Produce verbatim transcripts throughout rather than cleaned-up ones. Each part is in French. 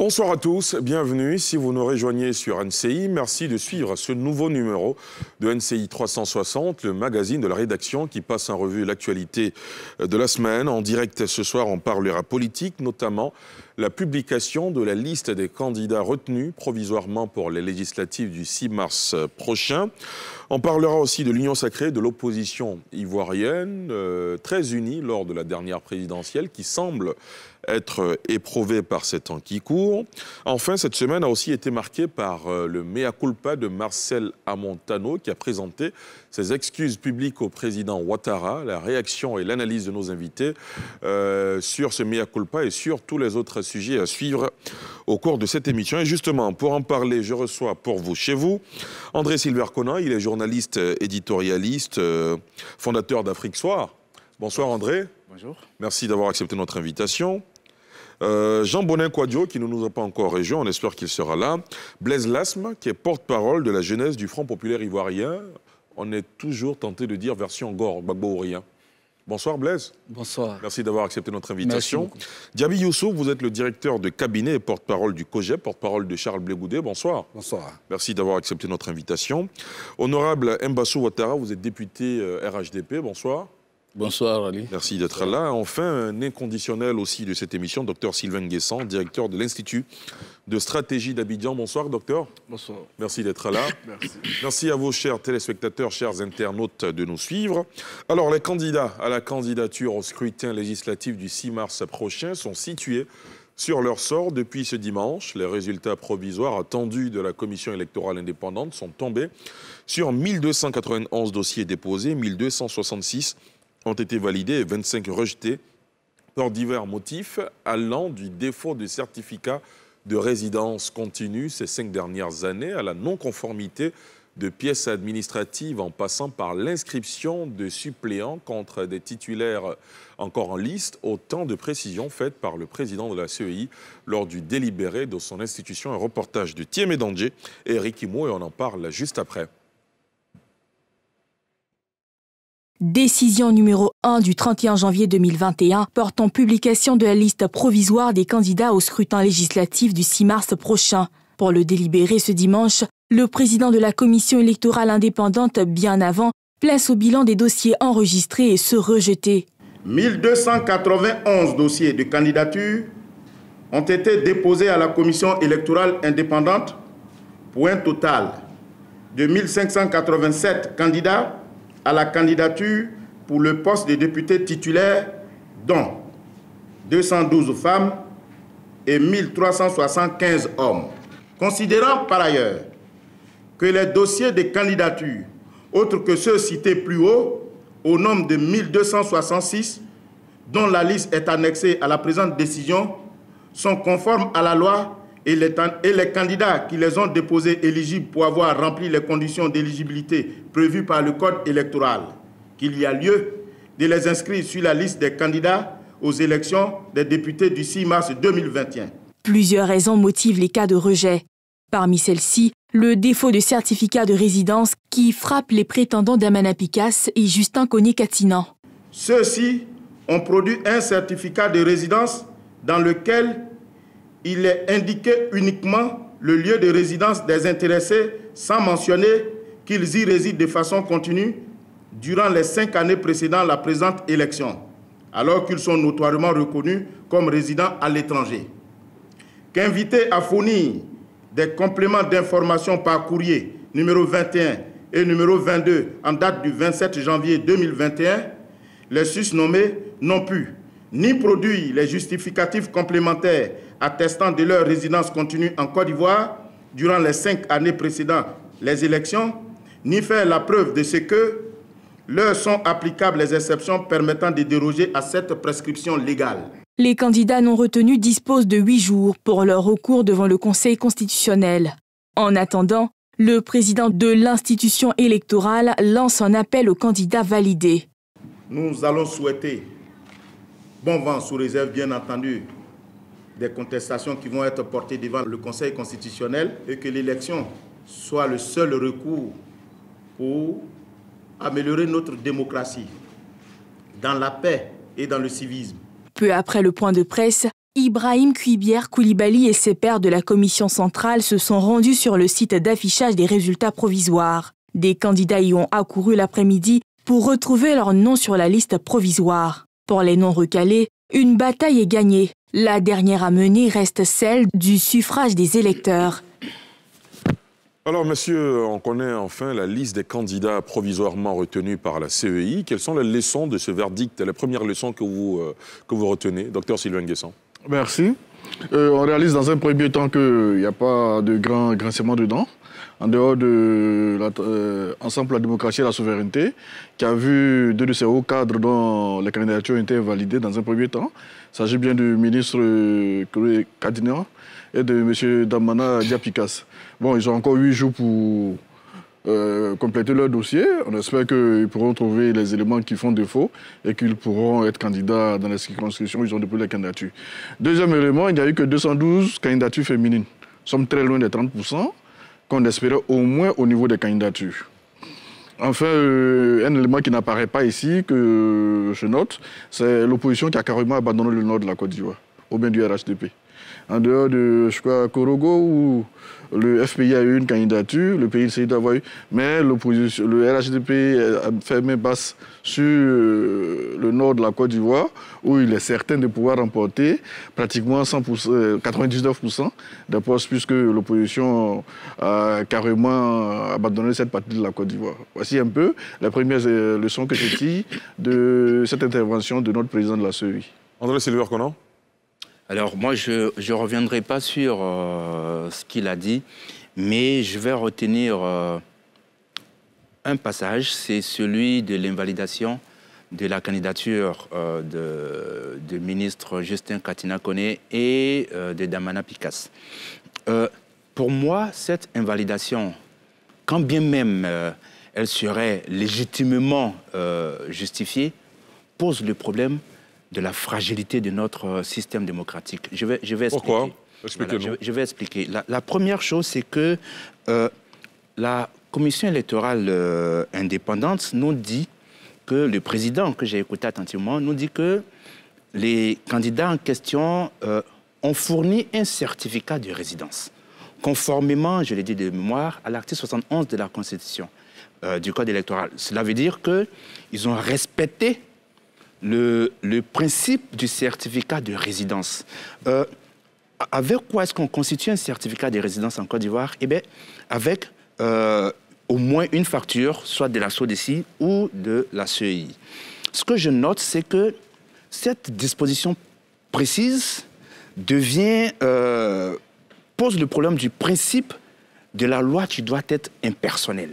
Bonsoir à tous, bienvenue. Si vous nous rejoignez sur N C I, merci de suivre ce nouveau numéro de N C I trois cent soixante, le magazine de la rédaction qui passe en revue l'actualité de la semaine. En direct ce soir, on parlera politique, notamment la publication de la liste des candidats retenus provisoirement pour les législatives du six mars prochain. On parlera aussi de l'union sacrée de l'opposition ivoirienne, euh, très unie lors de la dernière présidentielle, qui semble être éprouvée par ces temps qui courent. Enfin, cette semaine a aussi été marquée par euh, le mea culpa de Marcel Amontano, qui a présenté ses excuses publiques au président Ouattara. La réaction et l'analyse de nos invités euh, sur ce mea culpa et sur tous les autres sujets à suivre au cours de cette émission. Et justement, pour en parler, je reçois pour vous, chez vous, André Silver-Conan. Il est journaliste, éditorialiste, euh, fondateur d'Afrique Soir. Bonsoir André. Bonjour. Merci d'avoir accepté notre invitation. Euh, Jean Bonin-Kouadio, qui ne nous a pas encore rejoint, on espère qu'il sera là. Blaise Lasme, qui est porte-parole de la jeunesse du Front populaire ivoirien. On est toujours tenté de dire version Gore, Gbagbo-Ourien. Bonsoir Blaise. Bonsoir. Merci d'avoir accepté notre invitation. Merci Diaby Youssouf, vous êtes le directeur de cabinet et porte-parole du COGEP, porte-parole de Charles Blé Goudé. Bonsoir. Bonsoir. Merci d'avoir accepté notre invitation. Honorable Mbassou Ouattara, vous êtes député euh, R H D P. Bonsoir. Bonsoir Ali. Merci d'être là. Enfin, un inconditionnel aussi de cette émission, docteur Sylvain Guessant, directeur de l'Institut de stratégie d'Abidjan. Bonsoir, docteur. Bonsoir. Merci d'être là. Merci. Merci à vous, chers téléspectateurs, chers internautes, de nous suivre. Alors, les candidats à la candidature au scrutin législatif du six mars prochain sont situés sur leur sort depuis ce dimanche. Les résultats provisoires attendus de la commission électorale indépendante sont tombés sur mille deux cent quatre-vingt-onze dossiers déposés, mille deux cent soixante-six ont été validés et vingt-cinq rejetés pour divers motifs allant du défaut de certificat de résidence continue ces cinq dernières années à la non-conformité de pièces administratives en passant par l'inscription de suppléants contre des titulaires encore en liste, autant de précisions faites par le président de la C E I lors du délibéré de son institution. Un reportage de Thiemé Dandje et Eric Imo et on en parle juste après. Décision numéro un du trente et un janvier deux mille vingt et un portant publication de la liste provisoire des candidats au scrutin législatif du six mars prochain. Pour le délibérer ce dimanche, le président de la commission électorale indépendante, bien avant, place au bilan des dossiers enregistrés et ceux rejetés. mille deux cent quatre-vingt-onze dossiers de candidature ont été déposés à la commission électorale indépendante pour un total de mille cinq cent quatre-vingt-sept candidats à la candidature pour le poste de député titulaire, dont deux cent douze femmes et mille trois cent soixante-quinze hommes. Considérant par ailleurs que les dossiers de candidature, autres que ceux cités plus haut, au nombre de mille deux cent soixante-six, dont la liste est annexée à la présente décision, sont conformes à la loi et les, et les candidats qui les ont déposés éligibles pour avoir rempli les conditions d'éligibilité prévues par le Code électoral, qu'il y a lieu de les inscrire sur la liste des candidats aux élections des députés du six mars deux mille vingt et un. Plusieurs raisons motivent les cas de rejet. Parmi celles-ci, le défaut de certificat de résidence qui frappe les prétendants d'Amana Picas et Justin Koné-Katinan. Ceux-ci ont produit un certificat de résidence dans lequel il est indiqué uniquement le lieu de résidence des intéressés sans mentionner qu'ils y résident de façon continue durant les cinq années précédant la présente élection, alors qu'ils sont notoirement reconnus comme résidents à l'étranger. Qu'invités à fournir des compléments d'information par courrier numéro vingt et un et numéro vingt-deux en date du vingt-sept janvier deux mille vingt et un, les susnommés n'ont pu ni produire les justificatifs complémentaires attestant de leur résidence continue en Côte d'Ivoire durant les cinq années précédant les élections, ni faire la preuve de ce que leur sont applicables les exceptions permettant de déroger à cette prescription légale. Les candidats non retenus disposent de huit jours pour leur recours devant le Conseil constitutionnel. En attendant, le président de l'institution électorale lance un appel aux candidats validés. Nous allons souhaiter bon vent sous réserve, bien entendu, des contestations qui vont être portées devant le Conseil constitutionnel et que l'élection soit le seul recours pour améliorer notre démocratie dans la paix et dans le civisme. Peu après le point de presse, Ibrahim Kuibière Koulibaly et ses pairs de la commission centrale se sont rendus sur le site d'affichage des résultats provisoires. Des candidats y ont accouru l'après-midi pour retrouver leur nom sur la liste provisoire. Pour les non recalés, une bataille est gagnée. La dernière à mener reste celle du suffrage des électeurs. Alors, monsieur, on connaît enfin la liste des candidats provisoirement retenus par la C E I. Quelles sont les leçons de ce verdict, la première leçon que vous, euh, que vous retenez, docteur Sylvain Nguessan? Merci. Euh, on réalise dans un premier temps qu'il n'y a pas de grand grincement dedans, en dehors de l'ensemble euh, pour la démocratie et la souveraineté, qui a vu deux de ces hauts cadres dont les candidatures ont été invalidées dans un premier temps. Il s'agit bien du ministre euh, Kadina et de M. Damana Diapikas. Bon, ils ont encore huit jours pour euh, compléter leur dossier. On espère qu'ils pourront trouver les éléments qui font défaut et qu'ils pourront être candidats dans les circonscriptions où ils ont déposé la candidature. Deuxième élément, il n'y a eu que deux cent douze candidatures féminines. Nous sommes très loin des trente pour cent qu'on espérait au moins au niveau des candidatures. Enfin, euh, un élément qui n'apparaît pas ici, que je note, c'est l'opposition qui a carrément abandonné le nord de la Côte d'Ivoire, au bien du R H D P. En dehors de, je crois, Korogo, où le F P I a eu une candidature, le P I C I d'avoir eu, mais l'opposition, le R H D P a fait main basse sur le nord de la Côte d'Ivoire, où il est certain de pouvoir remporter pratiquement cent pour cent, quatre-vingt-dix-neuf pour cent des postes, puisque l'opposition a carrément abandonné cette partie de la Côte d'Ivoire. Voici un peu les premières leçons que je tire de cette intervention de notre président de la C E I. André Sylvain-Conan. Alors moi, je ne reviendrai pas sur euh, ce qu'il a dit, mais je vais retenir euh, un passage, c'est celui de l'invalidation de la candidature euh, de, de ministre Justin Katina Koné et euh, de Damana Pikas. Euh, pour moi, cette invalidation, quand bien même euh, elle serait légitimement euh, justifiée, pose le problème de la fragilité de notre système démocratique. Je vais, je vais expliquer. Pourquoi? Voilà, je, je vais expliquer. La, la première chose, c'est que euh, la commission électorale euh, indépendante nous dit que le président, que j'ai écouté attentivement, nous dit que les candidats en question euh, ont fourni un certificat de résidence, conformément, je l'ai dit de mémoire, à l'article soixante et onze de la Constitution euh, du Code électoral. Cela veut dire qu'ils ont respecté Le, le principe du certificat de résidence. Euh, avec quoi est-ce qu'on constitue un certificat de résidence en Côte d'Ivoire? Eh bien, avec euh, au moins une facture, soit de la S O D E C I ou de la C E I. Ce que je note, c'est que cette disposition précise devient, euh, pose le problème du principe de la loi qui doit être impersonnelle.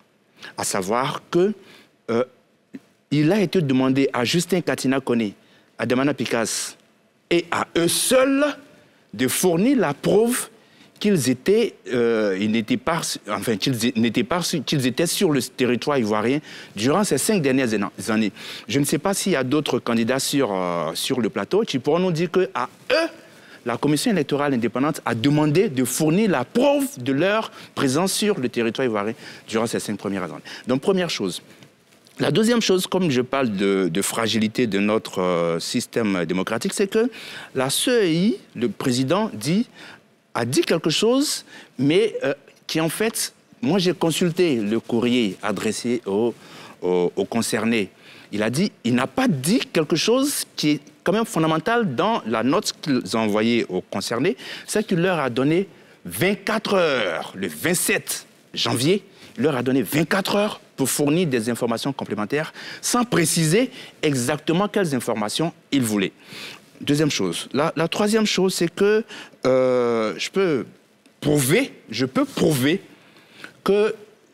À savoir que euh, il a été demandé à Justin Katina Koné, à Damana Pikas et à eux seuls de fournir la preuve qu'ils étaient, euh, ils n'étaient pas, enfin, qu'ils n'étaient pas, qu'ils étaient sur le territoire ivoirien durant ces cinq dernières années. Je ne sais pas s'il y a d'autres candidats sur, euh, sur le plateau qui pourront nous dire qu'à eux, la commission électorale indépendante a demandé de fournir la preuve de leur présence sur le territoire ivoirien durant ces cinq premières années. Donc, première chose. La deuxième chose, comme je parle de, de fragilité de notre euh, système démocratique, c'est que la C E I, le président dit, a dit quelque chose, mais euh, qui en fait, moi j'ai consulté le courrier adressé aux, aux, aux concernés. Il a dit, il n'a pas dit quelque chose qui est quand même fondamental dans la note qu'ils ont envoyée aux concernés, c'est qu'il leur a donné vingt-quatre heures, le vingt-sept janvier, il leur a donné vingt-quatre heures pour fournir des informations complémentaires sans préciser exactement quelles informations il voulait. Deuxième chose. La, la troisième chose, c'est que euh, je peux prouver, je peux prouver que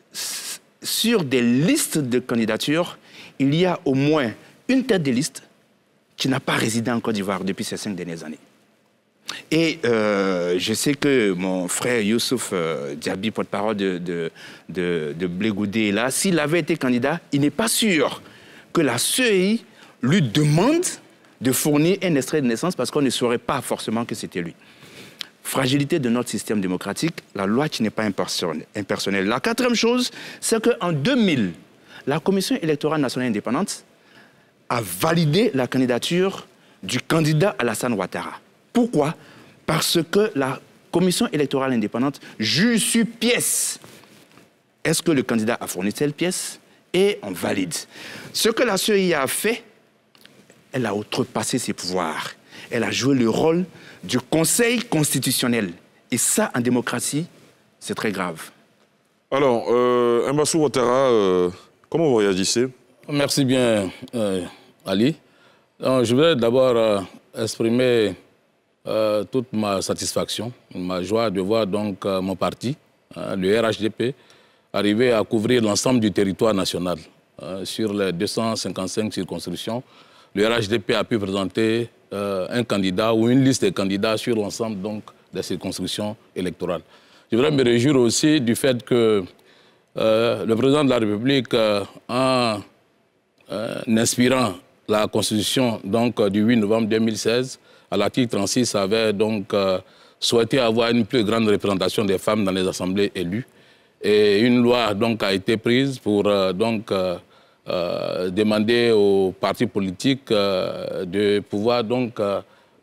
sur des listes de candidatures, il y a au moins une tête de liste qui n'a pas résidé en Côte d'Ivoire depuis ces cinq dernières années. Et euh, je sais que mon frère Youssouf euh, Diaby, porte-parole de, de, de, de Blé Goudé, est là. S'il avait été candidat, il n'est pas sûr que la C E I lui demande de fournir un extrait de naissance parce qu'on ne saurait pas forcément que c'était lui. Fragilité de notre système démocratique, la loi qui n'est pas impersonnelle. La quatrième chose, c'est qu'en deux mille, la Commission électorale nationale indépendante a validé la candidature du candidat Alassane Ouattara. Pourquoi? Parce que la commission électorale indépendante juge sur pièce. Est-ce que le candidat a fourni telle pièce? Et on valide. Ce que la C E I a fait, elle a outrepassé ses pouvoirs. Elle a joué le rôle du Conseil constitutionnel. Et ça, en démocratie, c'est très grave. Alors, euh, Mbassou Ouattara, euh, comment vous réagissez? Merci bien, euh, Ali. Donc, je voudrais d'abord euh, exprimer euh, toute ma satisfaction, ma joie de voir donc euh, mon parti, euh, le R H D P, arriver à couvrir l'ensemble du territoire national. Euh, sur les deux cent cinquante-cinq circonscriptions, le R H D P a pu présenter euh, un candidat ou une liste de candidats sur l'ensemble donc des circonscriptions électorales. Je voudrais me réjouir aussi du fait que euh, le président de la République, euh, en euh, inspirant la Constitution donc, du huit novembre deux mille seize, à l'article trente-six, avait donc euh, souhaité avoir une plus grande représentation des femmes dans les assemblées élues. Et une loi donc, a été prise pour euh, donc, euh, euh, demander aux partis politiques euh, de pouvoir donc, euh,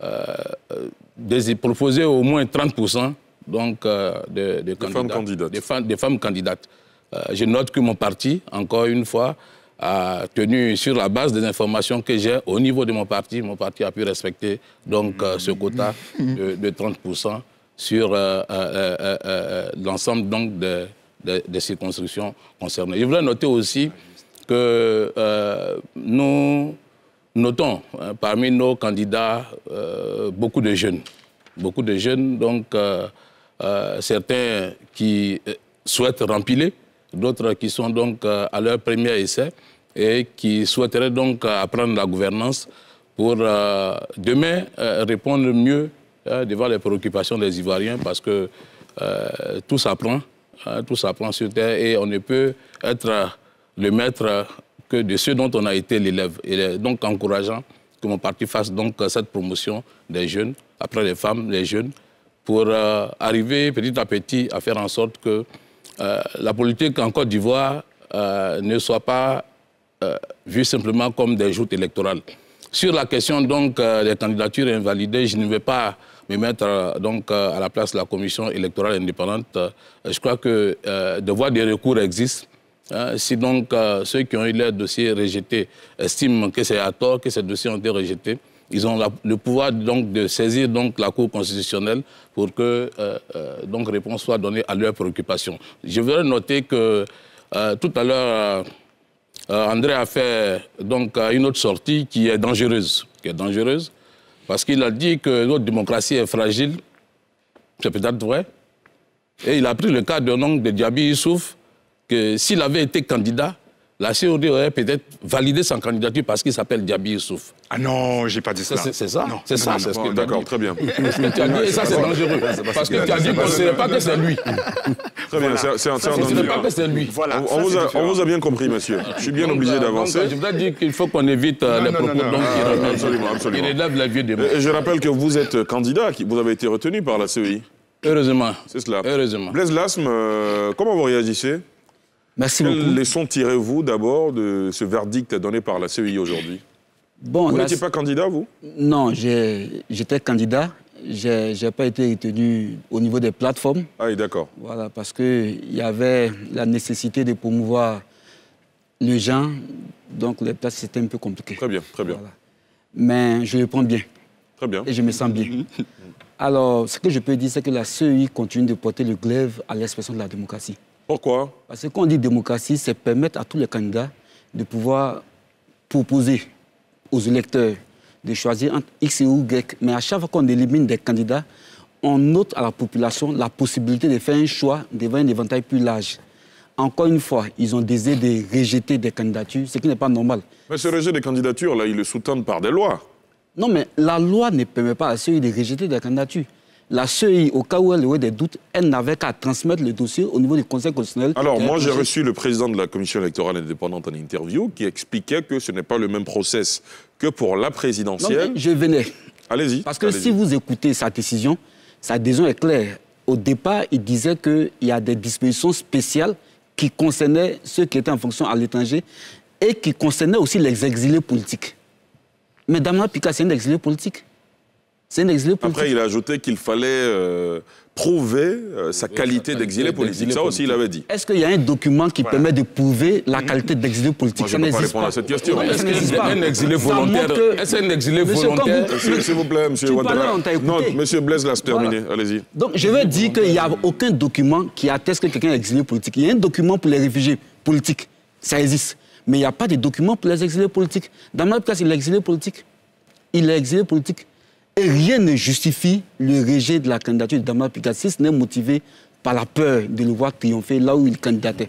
euh, proposer au moins trente pour cent donc, euh, de, de des, femmes candidates. Des, femmes, des femmes candidates. Euh, je note que mon parti, encore une fois, a tenu sur la base des informations que j'ai au niveau de mon parti, mon parti a pu respecter donc, euh, ce quota de, de trente pour cent sur euh, euh, euh, euh, l'ensemble donc de, de, des circonscriptions concernées. Je voudrais noter aussi que euh, nous notons hein, parmi nos candidats euh, beaucoup de jeunes. Beaucoup de jeunes, donc euh, euh, certains qui souhaitent rempiler, d'autres qui sont donc euh, à leur premier essai et qui souhaiteraient donc apprendre la gouvernance pour euh, demain euh, répondre mieux euh, devant les préoccupations des Ivoiriens parce que euh, tout s'apprend, hein, tout s'apprend sur terre et on ne peut être le maître que de ceux dont on a été l'élève. Il est donc encourageant que mon parti fasse donc cette promotion des jeunes, après les femmes, les jeunes, pour euh, arriver petit à petit à faire en sorte que euh, la politique en Côte d'Ivoire euh, ne soit pas euh, vue simplement comme des joutes électorales. Sur la question donc euh, des candidatures invalidées, je ne vais pas me mettre euh, donc euh, à la place de la commission électorale indépendante. Euh, je crois que euh, de voir des recours existent. Hein, si donc euh, ceux qui ont eu leur dossier rejeté estiment que c'est à tort que ces dossiers ont été rejetés, ils ont la, le pouvoir donc de saisir donc la Cour constitutionnelle pour que euh, euh, donc réponse soit donnée à leurs préoccupations. Je voudrais noter que euh, tout à l'heure, euh, André a fait donc une autre sortie qui est dangereuse, qui est dangereuse, parce qu'il a dit que notre démocratie est fragile. C'est peut-être vrai. Et il a pris le cas de nom de Diaby Youssouf, que s'il avait été candidat, la C O D aurait peut-être validé sa candidature parce qu'il s'appelle Diaby Youssouf. Ah non, j'ai pas dit ça. C'est ça, c'est ça. C'est ce que d'accord, très bien. Et ça, c'est dangereux. Parce que tu as dit qu'on ne sait pas que c'est lui. Très bien, c'est un dangereux. Ce n'est pas que c'est lui. Voilà, on, on, vous a, on vous a bien compris, monsieur. Je suis bien donc, obligé d'avancer. Je voudrais dire qu'il faut qu'on évite non, les non, propos non, non, donc, non, qui, absolument, absolument. qui relèvent la vie des mots. Et je rappelle que vous êtes candidat, vous avez été retenu par la C E I. Heureusement. C'est cela. Heureusement. Blaise Lasme, euh, comment vous réagissez? Merci Quelles beaucoup. Quelles leçons tirez-vous d'abord de ce verdict donné par la C E I aujourd'hui? Bon, vous la... n'étiez pas candidat, vous? Non, j'étais candidat. Je n'ai pas été retenu au niveau des plateformes. Ah oui, d'accord. Voilà, parce qu'il y avait la nécessité de promouvoir les gens. Donc, les places, c'était un peu compliqué. Très bien, très bien. Voilà. Mais je le prends bien. Très bien. Et je me sens bien. Alors, ce que je peux dire, c'est que la C E I continue de porter le glaive à l'expression de la démocratie. Pourquoi? Parce que quand on dit démocratie, c'est permettre à tous les candidats de pouvoir proposer aux électeurs de choisir entre X et Y. Mais à chaque fois qu'on élimine des candidats, on ôte à la population la possibilité de faire un choix devant un éventail plus large. Encore une fois, ils ont décidé de rejeter des candidatures, ce qui n'est pas normal. Mais ce rejet des candidatures, là, ils le sous-tendent par des lois. Non, mais la loi ne permet pas à la C E I de rejeter des candidatures. La C E I, au cas où elle aurait des doutes, elle n'avait qu'à transmettre le dossier au niveau du Conseil constitutionnel. Alors, moi, j'ai reçu le président de la Commission électorale indépendante en interview qui expliquait que ce n'est pas le même process que pour la présidentielle. Non, je venais. Allez-y. Parce que allez-y. si vous écoutez sa décision, sa décision est claire. Au départ, il disait qu'il y a des dispositions spéciales qui concernaient ceux qui étaient en fonction à l'étranger et qui concernaient aussi les exilés politiques. Mais Damien Pika, c'est un exilé politique. C'est un exilé politique. Après, il a ajouté qu'il fallait euh, prouver euh, sa oui, qualité d'exilé politique. Ça aussi, il avait dit. Est-ce qu'il y a un document qui voilà. permet de prouver la qualité d'exilé politique? Moi, je ne peux pas répondre pas. à cette question. Est-ce que un exilé volontaire Est-ce un exilé volontaire S'il vous plaît, M. Ouattara. Non, M. Blaise, laisse terminer. Voilà. Allez-y. Donc, je veux dire qu'il n'y a aucun document qui atteste que quelqu'un est exilé politique. Il y a un document pour les réfugiés politiques. Ça existe. Mais il n'y a pas de document pour les exilés politiques. Dans notre cas, il est exilé politique. Il est exilé politique. Et rien ne justifie le rejet de la candidature de Damel Picard si ce n'est motivé par la peur de le voir triompher là où il candidatait.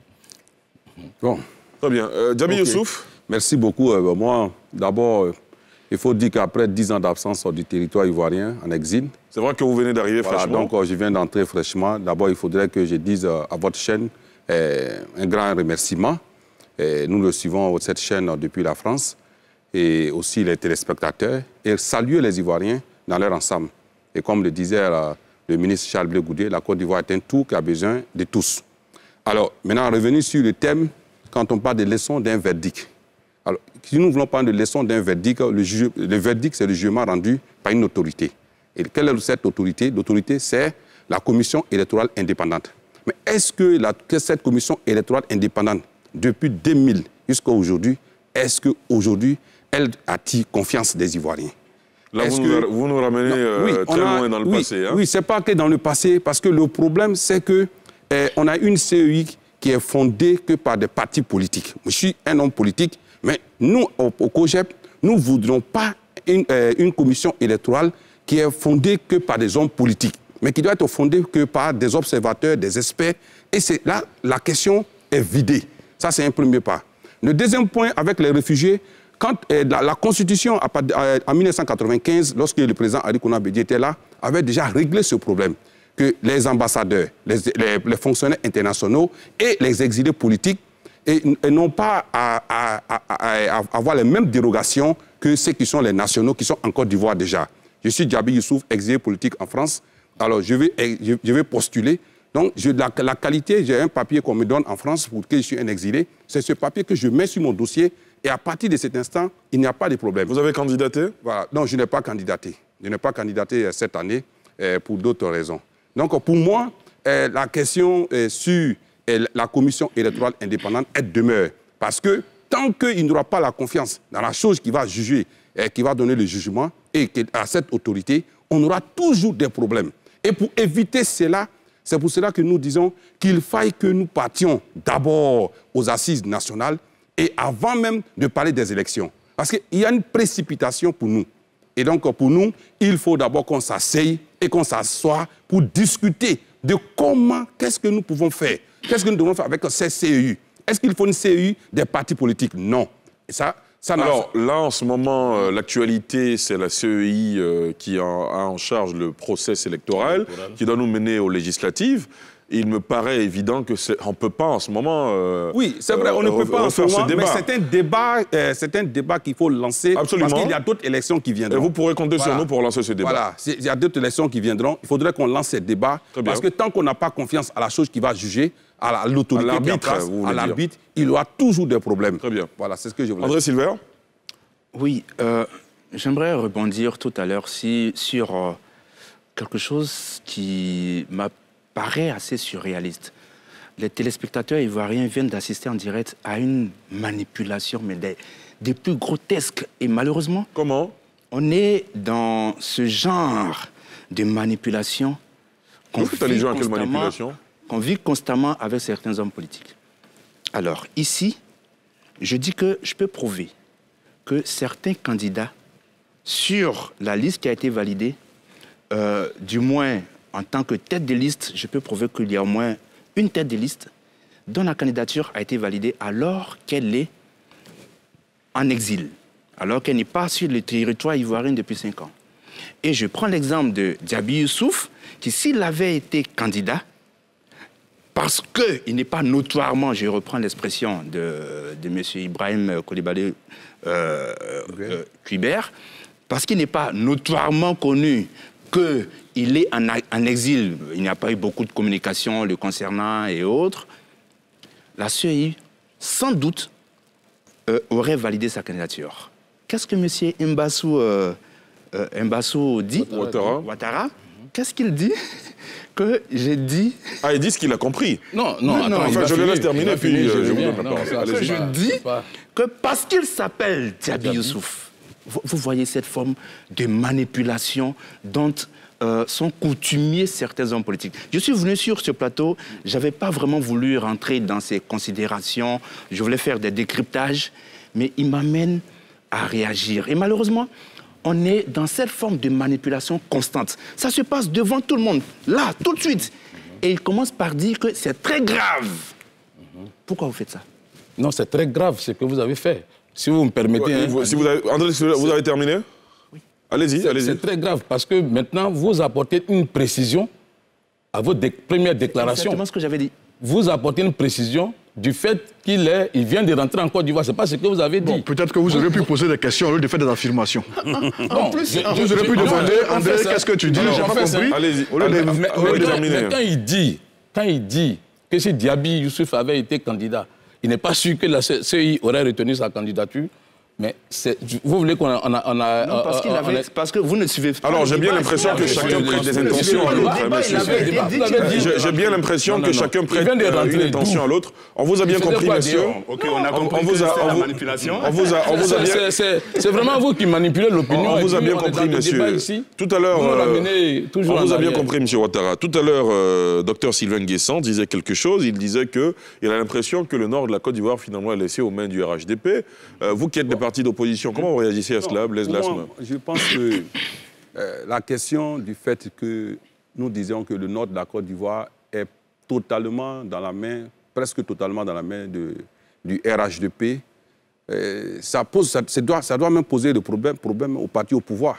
Bon. Très bien. Euh, Djabi okay. Youssouf. Merci beaucoup. Euh, moi, d'abord, euh, il faut dire qu'après dix ans d'absence du territoire ivoirien en exil... C'est vrai que vous venez d'arriver voilà, fraîchement. Donc, euh, je viens d'entrer fraîchement. D'abord, il faudrait que je dise euh, à votre chaîne euh, un grand remerciement. Et nous le suivons, cette chaîne, depuis la France. Et aussi les téléspectateurs, et saluer les Ivoiriens dans leur ensemble. Et comme le disait la, le ministre Charles Blé Goudé, la Côte d'Ivoire est un tout qui a besoin de tous. Alors, maintenant, revenir sur le thème, quand on parle de leçons d'un verdict. Alors, si nous voulons parler de leçons d'un verdict, le, juge, le verdict, c'est le jugement rendu par une autorité. Et quelle est cette autorité? L'autorité, c'est la commission électorale indépendante. Mais est-ce que, la, que cette commission électorale indépendante, depuis deux mille jusqu'à aujourd'hui, est-ce qu'aujourd'hui, elle attire confiance des Ivoiriens? Là, vous, que... nous, vous nous ramenez non, euh, oui, très a... loin dans le oui, passé. Hein? Oui, ce n'est pas que dans le passé, parce que le problème, c'est qu'on eh, a une C E I qui est fondée que par des partis politiques. Je suis un homme politique, mais nous, au, au COGEP, nous ne voudrions pas une, euh, une commission électorale qui est fondée que par des hommes politiques, mais qui doit être fondée que par des observateurs, des experts. Et c'est là, la question est vidée. Ça, c'est un premier pas. Le deuxième point, avec les réfugiés, quand euh, la, la Constitution, à, euh, en mille neuf cent quatre-vingt-quinze, lorsque le président Ali Kouna Bédié était là, avait déjà réglé ce problème, que les ambassadeurs, les, les, les fonctionnaires internationaux et les exilés politiques n'ont pas à, à, à, à, à avoir les mêmes dérogations que ceux qui sont les nationaux, qui sont en Côte d'Ivoire déjà. Je suis Djabi Youssouf, exilé politique en France, alors je vais, je, je vais postuler. Donc, je, la, la qualité, j'ai un papier qu'on me donne en France pour que je suis un exilé, c'est ce papier que je mets sur mon dossier. Et à partir de cet instant, il n'y a pas de problème. Vous avez candidaté? Voilà. Non, je n'ai pas candidaté. Je n'ai pas candidaté cette année euh, pour d'autres raisons. Donc, pour moi, euh, la question euh, sur euh, la commission électorale indépendante, elle demeure. Parce que tant qu'il n'y aura pas la confiance dans la chose qui va juger, euh, qui va donner le jugement, et à cette autorité, on aura toujours des problèmes. Et pour éviter cela, c'est pour cela que nous disons qu'il faille que nous partions d'abord aux assises nationales, et avant même de parler des élections. Parce qu'il y a une précipitation pour nous. Et donc, pour nous, il faut d'abord qu'on s'asseye et qu'on s'assoie pour discuter de comment, qu'est-ce que nous pouvons faire. Qu'est-ce que nous devons faire avec ces C E U? Est-ce qu'il faut une C E U des partis politiques? Non. Et ça, ça Alors, là, en ce moment, euh, l'actualité, c'est la C E I euh, qui a, a en charge le process électoral, électoral, qui doit nous mener aux législatives. Il me paraît évident qu'on ne peut pas en ce moment... Euh, oui, c'est vrai, on ne peut pas en ce moment, mais c'est un débat, euh, c'est un débat qu'il faut lancer. Absolument. Parce qu'il y a d'autres élections qui viendront. Et vous pourrez compter voilà. sur nous pour lancer ce débat. Voilà, il y a d'autres élections qui viendront. Il faudrait qu'on lance ces débats. Parce que tant qu'on n'a pas confiance à la chose qui va juger, à l'autorité qui est en place, à l'arbitre, il y aura toujours des problèmes. Très bien. Voilà, c'est ce que je voulais André dire. Silver? Oui, euh, j'aimerais rebondir tout à l'heure si, sur euh, quelque chose qui m'apparaît assez surréaliste. Les téléspectateurs ivoiriens viennent d'assister en direct à une manipulation, mais des, des plus grotesques. Et malheureusement, comment on est dans ce genre de manipulation qu'on vit, manipulation qu'on vit constamment avec certains hommes politiques. Alors, ici, je dis que je peux prouver que certains candidats, sur la liste qui a été validée, euh, du moins en tant que tête de liste, je peux prouver qu'il y a au moins une tête de liste dont la candidature a été validée alors qu'elle est en exil, alors qu'elle n'est pas sur le territoire ivoirien depuis cinq ans. Et je prends l'exemple de Djabi Youssouf, qui s'il avait été candidat, parce qu'il n'est pas notoirement, je reprends l'expression de, de M. Ibrahim Coulibaly euh, euh, Cuibert, parce qu'il n'est pas notoirement connu qu'il est en, en exil, il n'y a pas eu beaucoup de communication le concernant et autres, la C E I, sans doute, euh, aurait validé sa candidature. Qu'est-ce que M. Mbassou euh, euh, Mbasso dit, Ouattara, Ouattara qu'est-ce qu'il dit? Que j'ai dit... Ah, il dit ce qu'il a compris. Non, non, non, attends, enfin, je le laisse terminer, puis finir, euh, je vous viens. donne la Non, parole. ça, Allez-y. Je dis que parce qu'il s'appelle Diaby Youssouf, vous, vous voyez cette forme de manipulation dont euh, sont coutumiers certains hommes politiques. Je suis venu sur ce plateau, je n'avais pas vraiment voulu rentrer dans ces considérations, je voulais faire des décryptages, mais il m'amène à réagir. Et malheureusement, on est dans cette forme de manipulation constante. Ça se passe devant tout le monde, là, tout de suite. Et il commence par dire que c'est très grave. Pourquoi vous faites ça? Non, c'est très grave ce que vous avez fait. Si vous me permettez... Ouais, hein, vous, si vous avez, André, vous avez terminé? Oui. Allez-y, allez-y. C'est très grave parce que maintenant, vous apportez une précision à votre dé première déclaration. C'est exactement ce que j'avais dit. Vous apportez une précision du fait qu'il est, il vient de rentrer en Côte d'Ivoire. Ce n'est pas ce que vous avez dit. Bon, peut-être que vous auriez pu poser des questions au lieu de faire des affirmations. En plus, je, vous auriez pu demander, André, qu'est-ce que tu dis? J'ai pas compris. Allez-y. Au lieu de, mais, au lieu mais de quand, terminer. mais quand il dit, quand il dit que si Diaby Youssouf avait été candidat, il n'est pas sûr que la C E I aurait retenu sa candidature. Mais vous voulez qu'on a... On a, on a non, parce, qu'il avait, parce que vous ne suivez pas... Alors, j'ai bien l'impression que chacun prête des intentions à l'autre. J'ai bien l'impression que chacun prête une intention à l'autre. On vous a bien compris, monsieur. Ok, on a compris que c'est la manipulation. On vous a bien... C'est vraiment vous qui manipulez l'opinion. On vous a bien compris, monsieur. Tout à l'heure... On vous a bien compris, monsieur Ouattara. Tout à l'heure, docteur Sylvain Nguessan disait quelque chose. Il disait qu'il a l'impression que le nord de la Côte d'Ivoire, finalement, est laissé aux mains du R H D P. Vous qui êtes des partis d'opposition, comment vous réagissez à cela, Blaise Lasme? Je pense que euh, la question du fait que nous disions que le nord de la Côte d'Ivoire est totalement dans la main, presque totalement dans la main de, du R H D P, euh, ça, pose, ça, ça, doit, ça doit même poser le problème, problème au parti au pouvoir.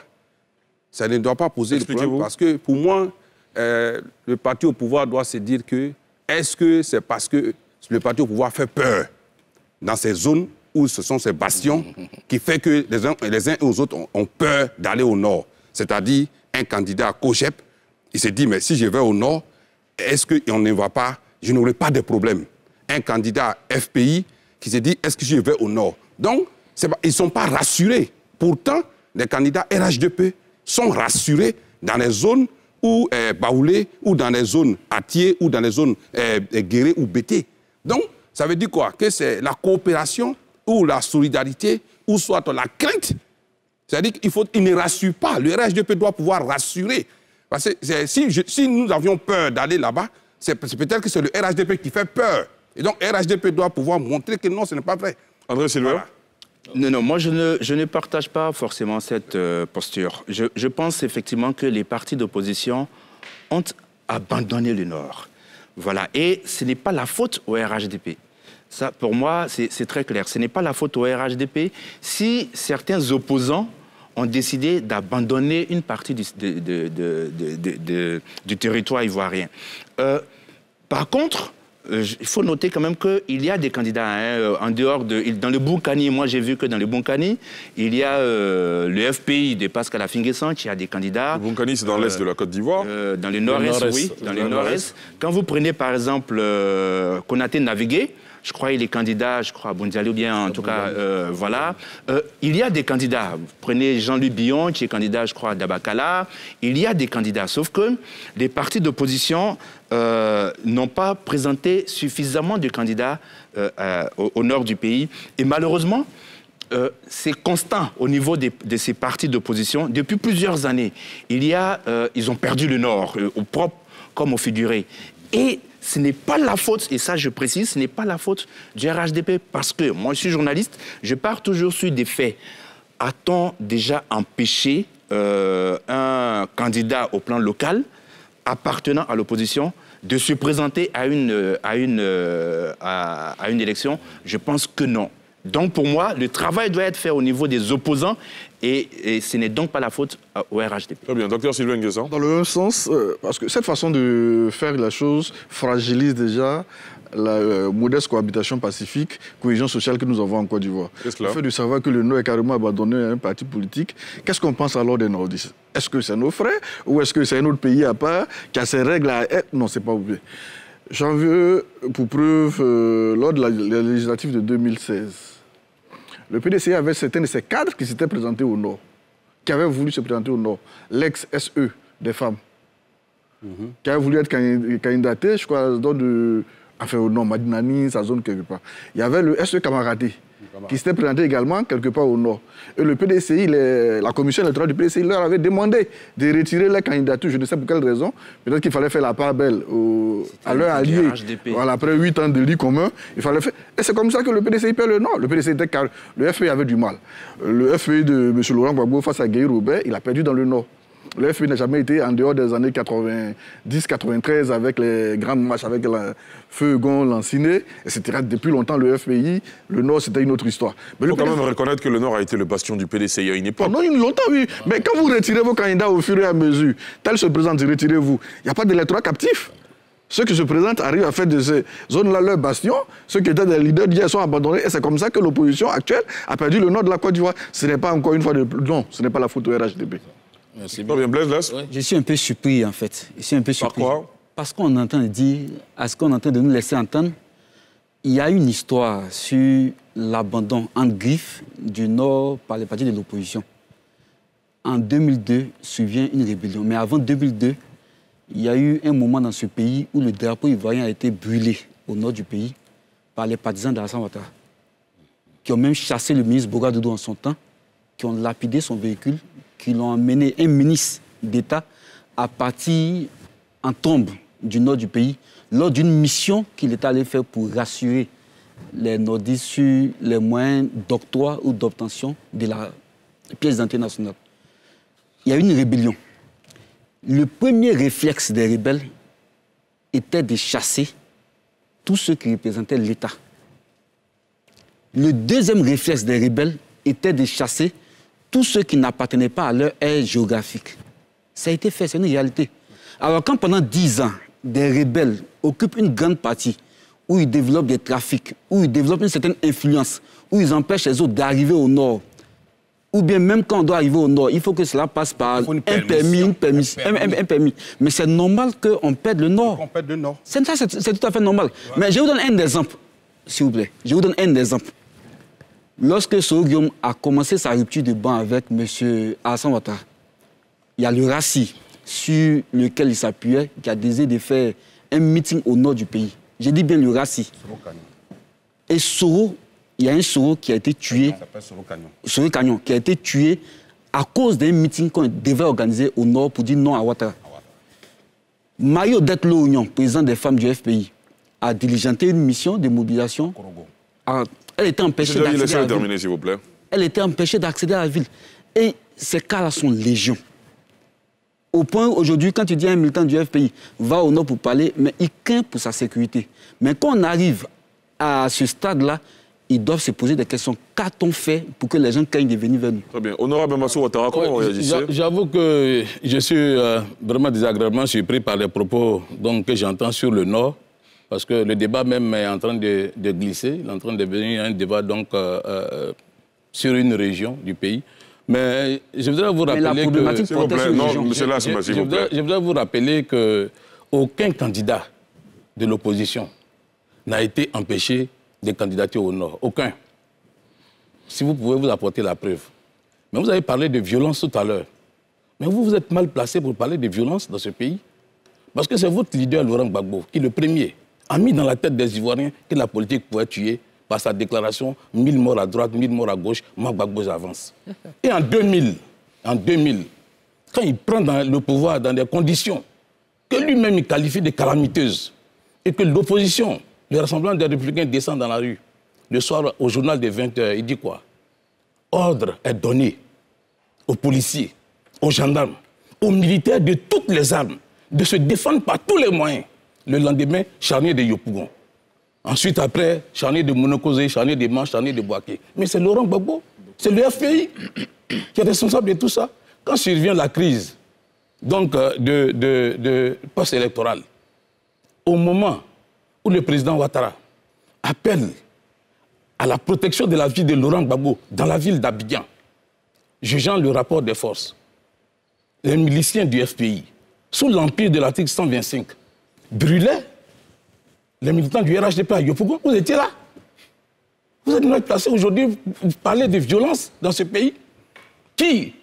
Ça ne doit pas poser le problème parce que pour moi, euh, le parti au pouvoir doit se dire que est-ce que c'est parce que le parti au pouvoir fait peur dans ces zones où ce sont ces bastions qui fait que les uns, les uns et les autres ont, ont peur d'aller au nord. C'est-à-dire, un candidat à COGEP, il se dit, mais si je vais au nord, est-ce qu'on ne va pas, je n'aurai pas de problème. Un candidat à F P I qui se dit, est-ce que je vais au nord? Donc, pas, ils ne sont pas rassurés. Pourtant, les candidats R H D P sont rassurés dans les zones où euh, Baoulé, ou dans les zones Atié, ou dans les zones euh, Guéré ou Bété. Donc, ça veut dire quoi? Que c'est la coopération ou la solidarité, ou soit la crainte. C'est-à-dire qu'il faut, il ne rassure pas. Le R H D P doit pouvoir rassurer. Parce que si, je, si nous avions peur d'aller là-bas, c'est peut-être que c'est le R H D P qui fait peur. Et donc, R H D P doit pouvoir montrer que non, ce n'est pas vrai. André Sylvain? Voilà. Non, non, moi je ne, je ne partage pas forcément cette euh, posture. Je, je pense effectivement que les partis d'opposition ont abandonné le Nord. Voilà. Et ce n'est pas la faute au R H D P. Ça, pour moi, c'est très clair. Ce n'est pas la faute au R H D P si certains opposants ont décidé d'abandonner une partie du, de, de, de, de, de, du territoire ivoirien. Euh, par contre, euh, il faut noter quand même qu'il y a des candidats hein, en dehors de... Dans le Boukani, moi j'ai vu que dans le Boukani, il y a euh, le F P I de Pascal Affi-N'Guessan, il y a des candidats... Le Boukani, c'est dans l'est de la Côte d'Ivoire euh, Dans le nord-est, oui. Dans le nord-est. Quand vous prenez par exemple euh, Konaté Navigué, je crois qu'il est candidat, je crois, à Bondiali ou bien, en tout cas, euh, voilà. Euh, il y a des candidats. Vous prenez Jean-Louis Billon, qui est candidat, je crois, à Dabakala. Il y a des candidats. Sauf que les partis d'opposition euh, n'ont pas présenté suffisamment de candidats euh, euh, au, au nord du pays. Et malheureusement, euh, c'est constant au niveau des, de ces partis d'opposition. Depuis plusieurs années, il y a, euh, ils ont perdu le nord, euh, au propre comme au figuré. Et ce n'est pas la faute, et ça je précise, ce n'est pas la faute du R H D P, parce que moi je suis journaliste, je pars toujours sur des faits. A-t-on déjà empêché euh, un candidat au plan local, appartenant à l'opposition, de se présenter à une, à, une, à, à une élection? Je pense que non. Donc pour moi, le travail doit être fait au niveau des opposants et, et ce n'est donc pas la faute au R H D P. Très bien, docteur Sylvain Nguessan. Dans le même sens, euh, parce que cette façon de faire la chose fragilise déjà la euh, modeste cohabitation pacifique, cohésion sociale que nous avons en Côte d'Ivoire. Le fait de savoir que le Nord est carrément abandonné à un parti politique, qu'est-ce qu'on pense alors des Nordistes? Est-ce que c'est nos frères ou est-ce que c'est un autre pays à part qui a ses règles à être? Non, c'est pas oublié. J'en veux pour preuve, euh, lors de la, la législative de deux mille seize, le P D C avait certains de ses cadres qui s'étaient présentés au Nord. qui avait voulu se présenter au Nord, l'ex-S E des femmes, mm-hmm. qui avait voulu être candidaté, je crois, dans de, enfin, au Nord, Madinani, sa zone quelque part. Il y avait le S E Kamaradé, qui s'était présenté également quelque part au Nord. Et le P D C I, les, la commission électorale du P D C I leur avait demandé de retirer les candidatures. Je ne sais pour quelle raison. Peut-être qu'il fallait faire la part belle au, à leur allié. Voilà, après huit ans de lit commun, il fallait faire. Et c'est comme ça que le P D C I perd le Nord. Le P D C I était car le F P I avait du mal. Le F P I de M. Laurent Gbagbo face à Guy Robert, il a perdu dans le Nord. Le F P I n'a jamais été en dehors des années quatre-vingt-dix quatre-vingt-treize avec les grandes marches, avec le feu Gon, Lanciné, et cetera. Depuis longtemps, le F P I, le Nord, c'était une autre histoire. Il faut quand même reconnaître que le Nord a été le bastion du P D C I à une époque. Pendant longtemps, oui. Ah. Mais quand vous retirez vos candidats au fur et à mesure, tel se présente, retirez-vous. Il n'y a pas d'électorat captif. Ceux qui se présentent arrivent à faire de ces zones-là leur bastion. Ceux qui étaient des leaders d'hier sont abandonnés. Et c'est comme ça que l'opposition actuelle a perdu le Nord de la Côte d'Ivoire. Ce n'est pas encore une fois de... Non, ce n'est pas la faute au R H D P. Merci bien. Blaise, là. Ouais. Je suis un peu surpris, en fait. Je suis un peu surpris. Par quoi? Parce qu'on entend dire, à ce qu'on est en train de nous laisser entendre, il y a une histoire sur l'abandon en griffe du Nord par les partis de l'opposition. En deux mille deux, survient une rébellion. Mais avant deux mille deux, il y a eu un moment dans ce pays où le drapeau ivoirien a été brûlé au nord du pays par les partisans d'Alassane Ouattara, qui ont même chassé le ministre Boga Doudou en son temps, qui ont lapidé son véhicule, qui l'ont emmené un ministre d'État à partir en tombe du nord du pays lors d'une mission qu'il est allé faire pour rassurer les nordistes sur les moyens d'octroi ou d'obtention de la pièce d'identité nationale. Il y a eu une rébellion. Le premier réflexe des rebelles était de chasser tous ceux qui représentaient l'État. Le deuxième réflexe des rebelles était de chasser tous ceux qui n'appartenaient pas à leur aire géographique. Ça a été fait, c'est une réalité. Alors quand pendant dix ans, des rebelles occupent une grande partie, où ils développent des trafics, où ils développent une certaine influence, où ils empêchent les autres d'arriver au nord, ou bien même quand on doit arriver au nord, il faut que cela passe par un permis, une permis, un, un, un permis. Mais c'est normal qu'on perde le nord. On perde le nord. C'est tout à fait normal. Ouais. Mais je vous donne un exemple, s'il vous plaît. Je vous donne un exemple. Lorsque Soro Guillaume a commencé sa rupture de banc avec M. Alassane Ouattara, il y a le Rassi sur lequel il s'appuyait, qui a décidé de faire un meeting au nord du pays. Je dis bien le Rassi. Et Soro, il y a un Soro qui a été tué, il s'appelle Soro Canyon. Soro Canyon, qui a été tué à cause d'un meeting qu'on devait organiser au nord pour dire non à Ouattara. Mario Detlo-Oignon, président des femmes du F P I, a diligenté une mission de mobilisation. À, elle était empêchée d'accéder à la terminer, s'il vous plaît. Elle était empêchée d'accéder à la ville. Et ces cas-là sont légion. Au point où aujourd'hui, quand tu dis à un militant du F P I, va au nord pour parler, mais il craint pour sa sécurité. Mais quand on arrive à ce stade-là, ils doivent se poser des questions. Qu'a-t-on fait pour que les gens craignent de venir vers nous? Très bien. Honorable Massou Ouattara, comment vous réagissez? J'avoue que je suis euh, vraiment désagréablement surpris par les propos donc, que j'entends sur le Nord, parce que le débat même est en train de, de glisser, il est en train de devenir un débat donc, euh, euh, sur une région du pays. Mais je voudrais vous rappeler Mais la problématique que... portait sur non, région. monsieur Lass, je, s'il je, vous plaît. je voudrais vous rappeler qu'aucun candidat de l'opposition n'a été empêché de candidater au Nord. Aucun. Si vous pouvez vous apporter la preuve. Mais vous avez parlé de violence tout à l'heure. Mais vous, vous êtes mal placé pour parler de violence dans ce pays. Parce que c'est votre leader, Laurent Gbagbo, qui, le premier, a mis dans la tête des Ivoiriens que la politique pouvait tuer par sa déclaration « mille morts à droite, mille morts à gauche, moi Gbagbo j'avance ». Et en deux mille, en deux mille, quand il prend dans le pouvoir dans des conditions que lui-même il qualifie de calamiteuses et que l'opposition, le Rassemblement des Républicains descend dans la rue, le soir au journal des vingt heures, il dit quoi? Ordre est donné aux policiers, aux gendarmes, aux militaires de toutes les armes de se défendre par tous les moyens. Le lendemain, charnier de Yopougon. Ensuite, après, charnier de Monokosé, charnier de Manche, charnier de Boaké. Mais c'est Laurent Gbagbo, c'est le F P I qui est responsable de tout ça. Quand survient la crise donc, de, de, de post-électorale, au moment où le président Ouattara appelle à la protection de la vie de Laurent Gbagbo dans la ville d'Abidjan, jugeant le rapport des forces, les miliciens du F P I, sous l'empire de l'article cent vingt-cinq, brûlaient les militants du R H D P à Yopougon. Vous étiez là. Vous êtes mal placé aujourd'hui pour parler de violence dans ce pays. Qui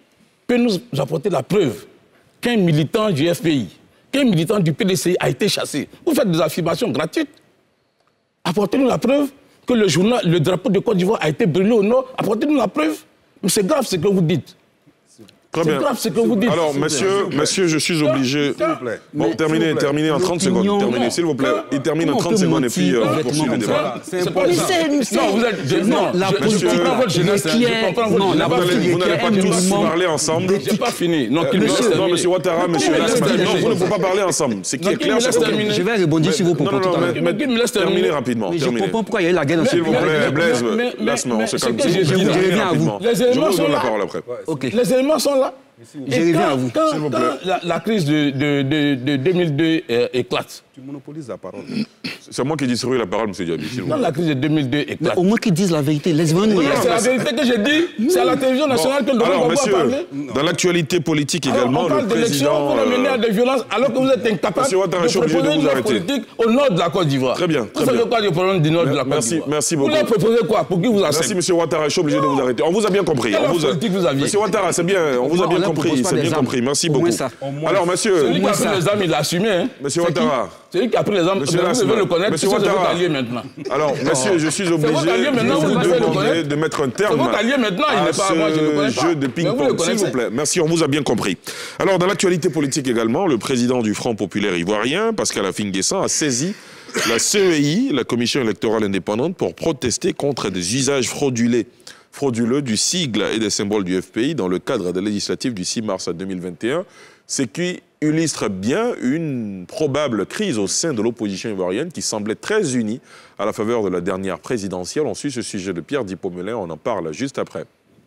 peut nous apporter la preuve qu'un militant du F P I, qu'un militant du P D C I a été chassé? Vous faites des affirmations gratuites. Apportez-nous la preuve que le journal, le drapeau de Côte d'Ivoire a été brûlé au nord. Apportez-nous la preuve. Mais c'est grave ce que vous dites. Très bien. C'est grave ce que vous dites. Alors, monsieur, monsieur, je suis obligé... S'il vous plaît. Bon, terminez, terminez en trente secondes. Terminez, s'il vous plaît. Il termine en trente secondes et puis euh, on poursuit le débat. C'est pas ça. Non, vous êtes... Non, la politique... Je comprends votre jeunesse. Je comprends votre jeunesse. Vous n'allez pas tous parler ensemble. J'ai pas fini. Non, monsieur Ouattara, monsieur Lasman. Non, vous ne pouvez pas parler ensemble. Ce qui est clair, c'est que... Je vais rebondir sur vos propos. Non, non, non, mais laisse terminer rapidement. Je comprends pourquoi il y a eu la guerre dans ce pays. S'il vous plaît, Blaise, Lasman, on se calme. Je reviens à vous. Je vous donne la parole après. Les éléments sont là. Je reviens à vous. Quand, quand la, la crise de, de, de, de deux mille deux euh, éclate. Tu monopolises la parole. C'est moi qui distribue la parole, M. Diaby. Quand la crise de deux mille deux éclate. Mais au moins qu'ils disent la vérité. Laisse-moi nous. Oui, c'est la vérité que j'ai dit. C'est à la télévision nationale bon, que nous devons parler. Dans l'actualité politique également, alors, on parle le président... pour mener à des violences alors que vous êtes incapable de proposer une offre politique au nord de la Côte d'Ivoire. Très bien, très vous bien. savez quoi du problème du nord de la Côte d'Ivoire? Merci beaucoup. Vous leur proposez quoi pour qui vous acceptez? Merci, M. Ouattara. Je suis obligé de vous arrêter. On vous a bien compris. Quelle offre politique vous aviez? M. Ouattara, c'est bien. On vous a bien compris. C'est bien compris. Merci beaucoup. Alors, monsieur... Celui qui a pris les armes, il l'a assumé. Monsieur Ouattara. Celui qui a pris les armes, vous devez le connaître. Monsieur Ouattara. Ouattara. C'est votre allié maintenant. Alors, monsieur, je suis obligé de vous demander de mettre un terme votre allié maintenant, il n'est pas à moi, je le connais pas. Jeu de ping-pong, s'il vous plaît. Merci, on vous a bien compris. Alors, dans l'actualité politique également, le président du Front populaire ivoirien, Pascal Affi-N'Guessan, a saisi la C E I, la Commission électorale indépendante, pour protester contre des usages fraudulés, frauduleux du sigle et des symboles du F P I dans le cadre des législatives du six mars deux mille vingt et un, ce qui illustre bien une probable crise au sein de l'opposition ivoirienne qui semblait très unie à la faveur de la dernière présidentielle. On suit ce sujet de Pierre Dippomelin, on en parle juste après.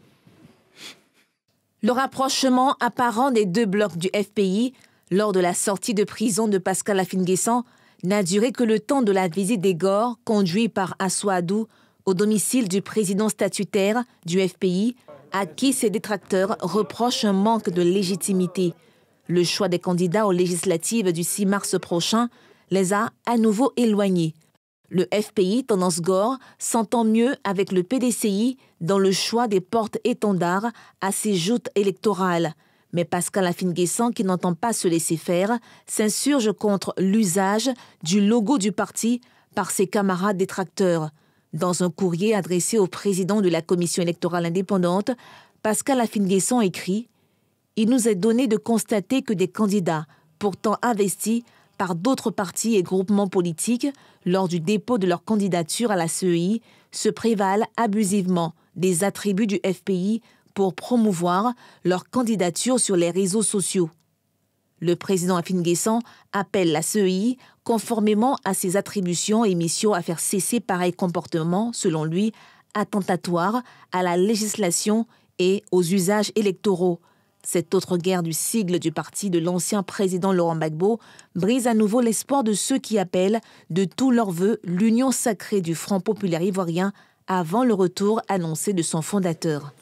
Le rapprochement apparent des deux blocs du F P I lors de la sortie de prison de Pascal Affi-N'Guessan n'a duré que le temps de la visite des Gores conduite par Assoadou au domicile du président statutaire du F P I, à qui ses détracteurs reprochent un manque de légitimité. Le choix des candidats aux législatives du six mars prochain les a à nouveau éloignés. Le F P I Tendance Gore s'entend mieux avec le P D C I dans le choix des porte-étendards à ses joutes électorales. Mais Pascal Affi-N'Guessan, qui n'entend pas se laisser faire, s'insurge contre l'usage du logo du parti par ses camarades détracteurs. Dans un courrier adressé au président de la Commission électorale indépendante, Pascal Affi-N'Guessan écrit « Il nous est donné de constater que des candidats, pourtant investis par d'autres partis et groupements politiques, lors du dépôt de leur candidature à la C E I, se prévalent abusivement des attributs du F P I pour promouvoir leur candidature sur les réseaux sociaux. » Le président Affi-N'Guessan appelle la C E I, conformément à ses attributions et missions, à faire cesser pareil comportement, selon lui, attentatoire à la législation et aux usages électoraux. Cette autre guerre du sigle du parti de l'ancien président Laurent Gbagbo brise à nouveau l'espoir de ceux qui appellent de tous leurs vœux l'union sacrée du Front populaire ivoirien avant le retour annoncé de son fondateur.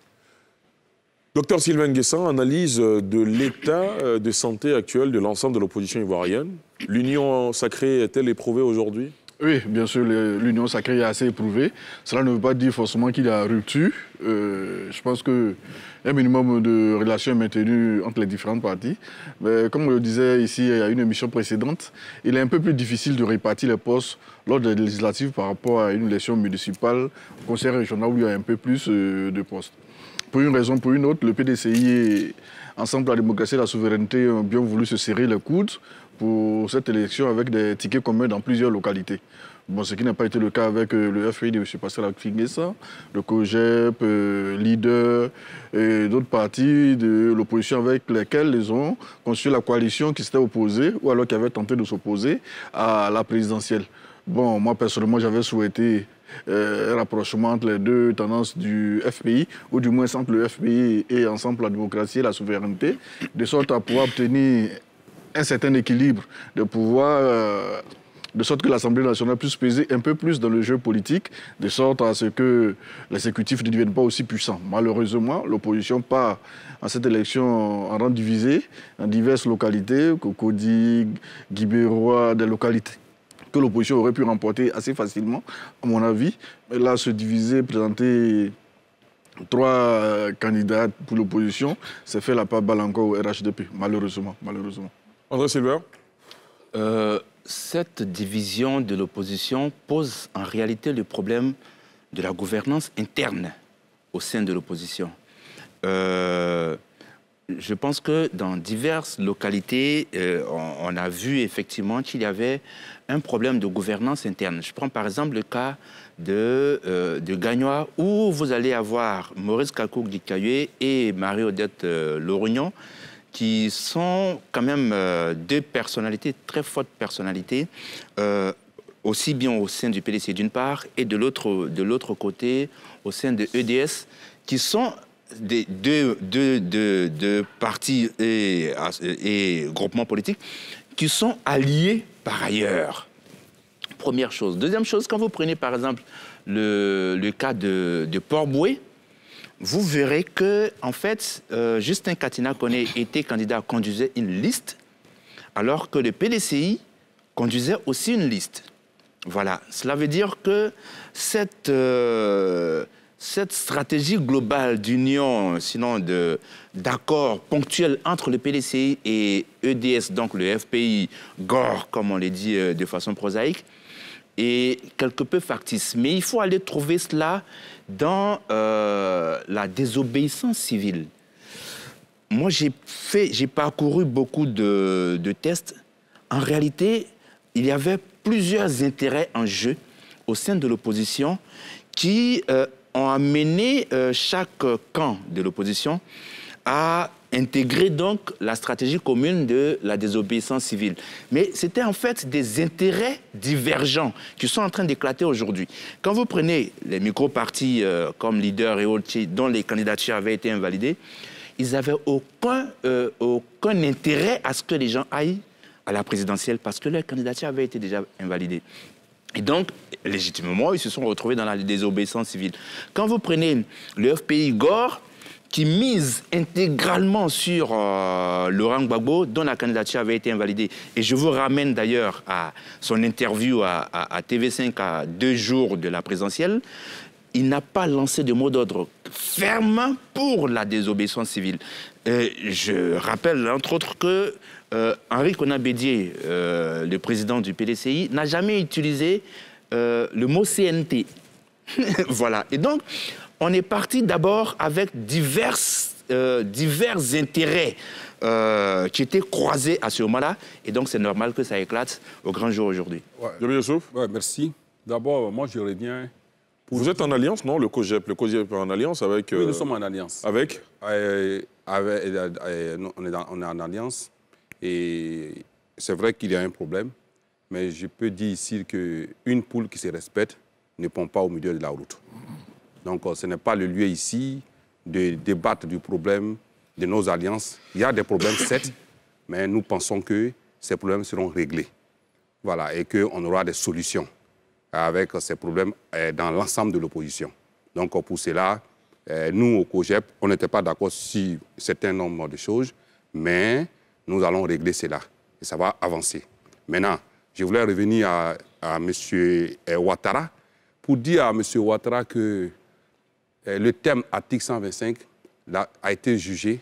Docteur Sylvain N'Guessan, analyse de l'état de santé actuel de l'ensemble de l'opposition ivoirienne. L'union sacrée est-elle éprouvée aujourd'hui? Oui, bien sûr, l'union sacrée est assez éprouvée. Cela ne veut pas dire forcément qu'il y a rupture. Euh, je pense qu'un minimum de relations est maintenu entre les différentes parties. Mais comme on le disait ici, il y a une émission précédente, il est un peu plus difficile de répartir les postes lors des législatives par rapport à une élection municipale, au conseil régional où il y a un peu plus de postes. Pour une raison ou pour une autre, le P D C I et Ensemble pour la démocratie et la souveraineté ont bien voulu se serrer les coudes pour cette élection avec des tickets communs dans plusieurs localités. Bon, ce qui n'a pas été le cas avec euh, le F P I de M. Pascal Affi-N'Guessan, le COGEP, euh, Leader et d'autres partis de l'opposition avec lesquels ils ont construit la coalition qui s'était opposée ou alors qui avait tenté de s'opposer à la présidentielle. Bon, moi personnellement, j'avais souhaité euh, un rapprochement entre les deux tendances du F P I, ou du moins entre le F P I et Ensemble pour la démocratie et la souveraineté, de sorte à pouvoir obtenir un certain équilibre, de pouvoir, euh, de sorte que l'Assemblée nationale puisse peser un peu plus dans le jeu politique, de sorte à ce que l'exécutif ne devienne pas aussi puissant. Malheureusement, l'opposition part en cette élection en rang divisé, en diverses localités, Cocody, Guibérois, des localités que l'opposition aurait pu remporter assez facilement, à mon avis. Mais là, se diviser, présenter trois euh, candidats pour l'opposition, c'est fait la part balle encore au R H D P, malheureusement. malheureusement. André Silver euh, Cette division de l'opposition pose en réalité le problème de la gouvernance interne au sein de l'opposition. Euh, je pense que dans diverses localités, euh, on, on a vu effectivement qu'il y avait un problème de gouvernance interne. Je prends par exemple le cas de, euh, de Gagnoa, où vous allez avoir Maurice Kakou-Dikaye et Marie-Odette euh, Lorignon, qui sont quand même euh, deux personnalités, très fortes personnalités, euh, aussi bien au sein du P D C d'une part, et de l'autre de l'autre côté, au sein de E D S, qui sont des deux, deux, deux, deux partis et, et groupements politiques qui sont alliés par ailleurs. Première chose. Deuxième chose, quand vous prenez par exemple le, le cas de, de Port-Boué, vous verrez que, en fait, euh, Justin Katina Koné était candidat, conduisait une liste, alors que le P D C I conduisait aussi une liste. Voilà. Cela veut dire que cette, euh, cette stratégie globale d'union, sinon d'accord ponctuel entre le P D C I et E D S, donc le F P I, G O R, comme on le dit euh, de façon prosaïque, est quelque peu factice. Mais il faut aller trouver cela dans euh, la désobéissance civile. Moi, j'ai fait, j'ai parcouru beaucoup de, de tests. En réalité, il y avait plusieurs intérêts en jeu au sein de l'opposition qui euh, ont amené euh, chaque camp de l'opposition à intégrer donc la stratégie commune de la désobéissance civile. Mais c'était en fait des intérêts divergents qui sont en train d'éclater aujourd'hui. Quand vous prenez les micro-partis euh, comme Leader et autres dont les candidatures avaient été invalidées, ils n'avaient aucun, euh, aucun intérêt à ce que les gens aillent à la présidentielle parce que leur candidature avait été déjà invalidée. Et donc, légitimement, ils se sont retrouvés dans la désobéissance civile. Quand vous prenez le F P I G O R, qui mise intégralement sur euh, Laurent Gbagbo, dont la candidature avait été invalidée. Et je vous ramène d'ailleurs à son interview à, à, à T V cinq à deux jours de la présidentielle. Il n'a pas lancé de mot d'ordre ferme pour la désobéissance civile. Euh, je rappelle, entre autres, que euh, Henri Konan Bédié, euh, le président du P D C I, n'a jamais utilisé euh, le mot C N T. Voilà. Et donc, on est parti d'abord avec divers, euh, divers intérêts euh, qui étaient croisés à ce moment-là. Et donc, c'est normal que ça éclate au grand jour aujourd'hui. Ouais. Ouais, merci. D'abord, moi, je reviens... Pour... Vous êtes en alliance, non? Le COGEP, le COGEP est en alliance avec... Euh... Oui, nous sommes en alliance. Avec, euh, avec euh, euh, on, est dans, on est en alliance. Et c'est vrai qu'il y a un problème. Mais je peux dire ici qu'une poule qui se respecte ne pond pas au milieu de la route. Donc, ce n'est pas le lieu ici de débattre du problème de nos alliances. Il y a des problèmes, certes, mais nous pensons que ces problèmes seront réglés. Voilà, et qu'on aura des solutions avec ces problèmes dans l'ensemble de l'opposition. Donc, pour cela, nous, au COGEP, on n'était pas d'accord sur un certain nombre de choses, mais nous allons régler cela et ça va avancer. Maintenant, je voulais revenir à, à M. Ouattara pour dire à M. Ouattara que le thème article cent vingt-cinq là, a été jugé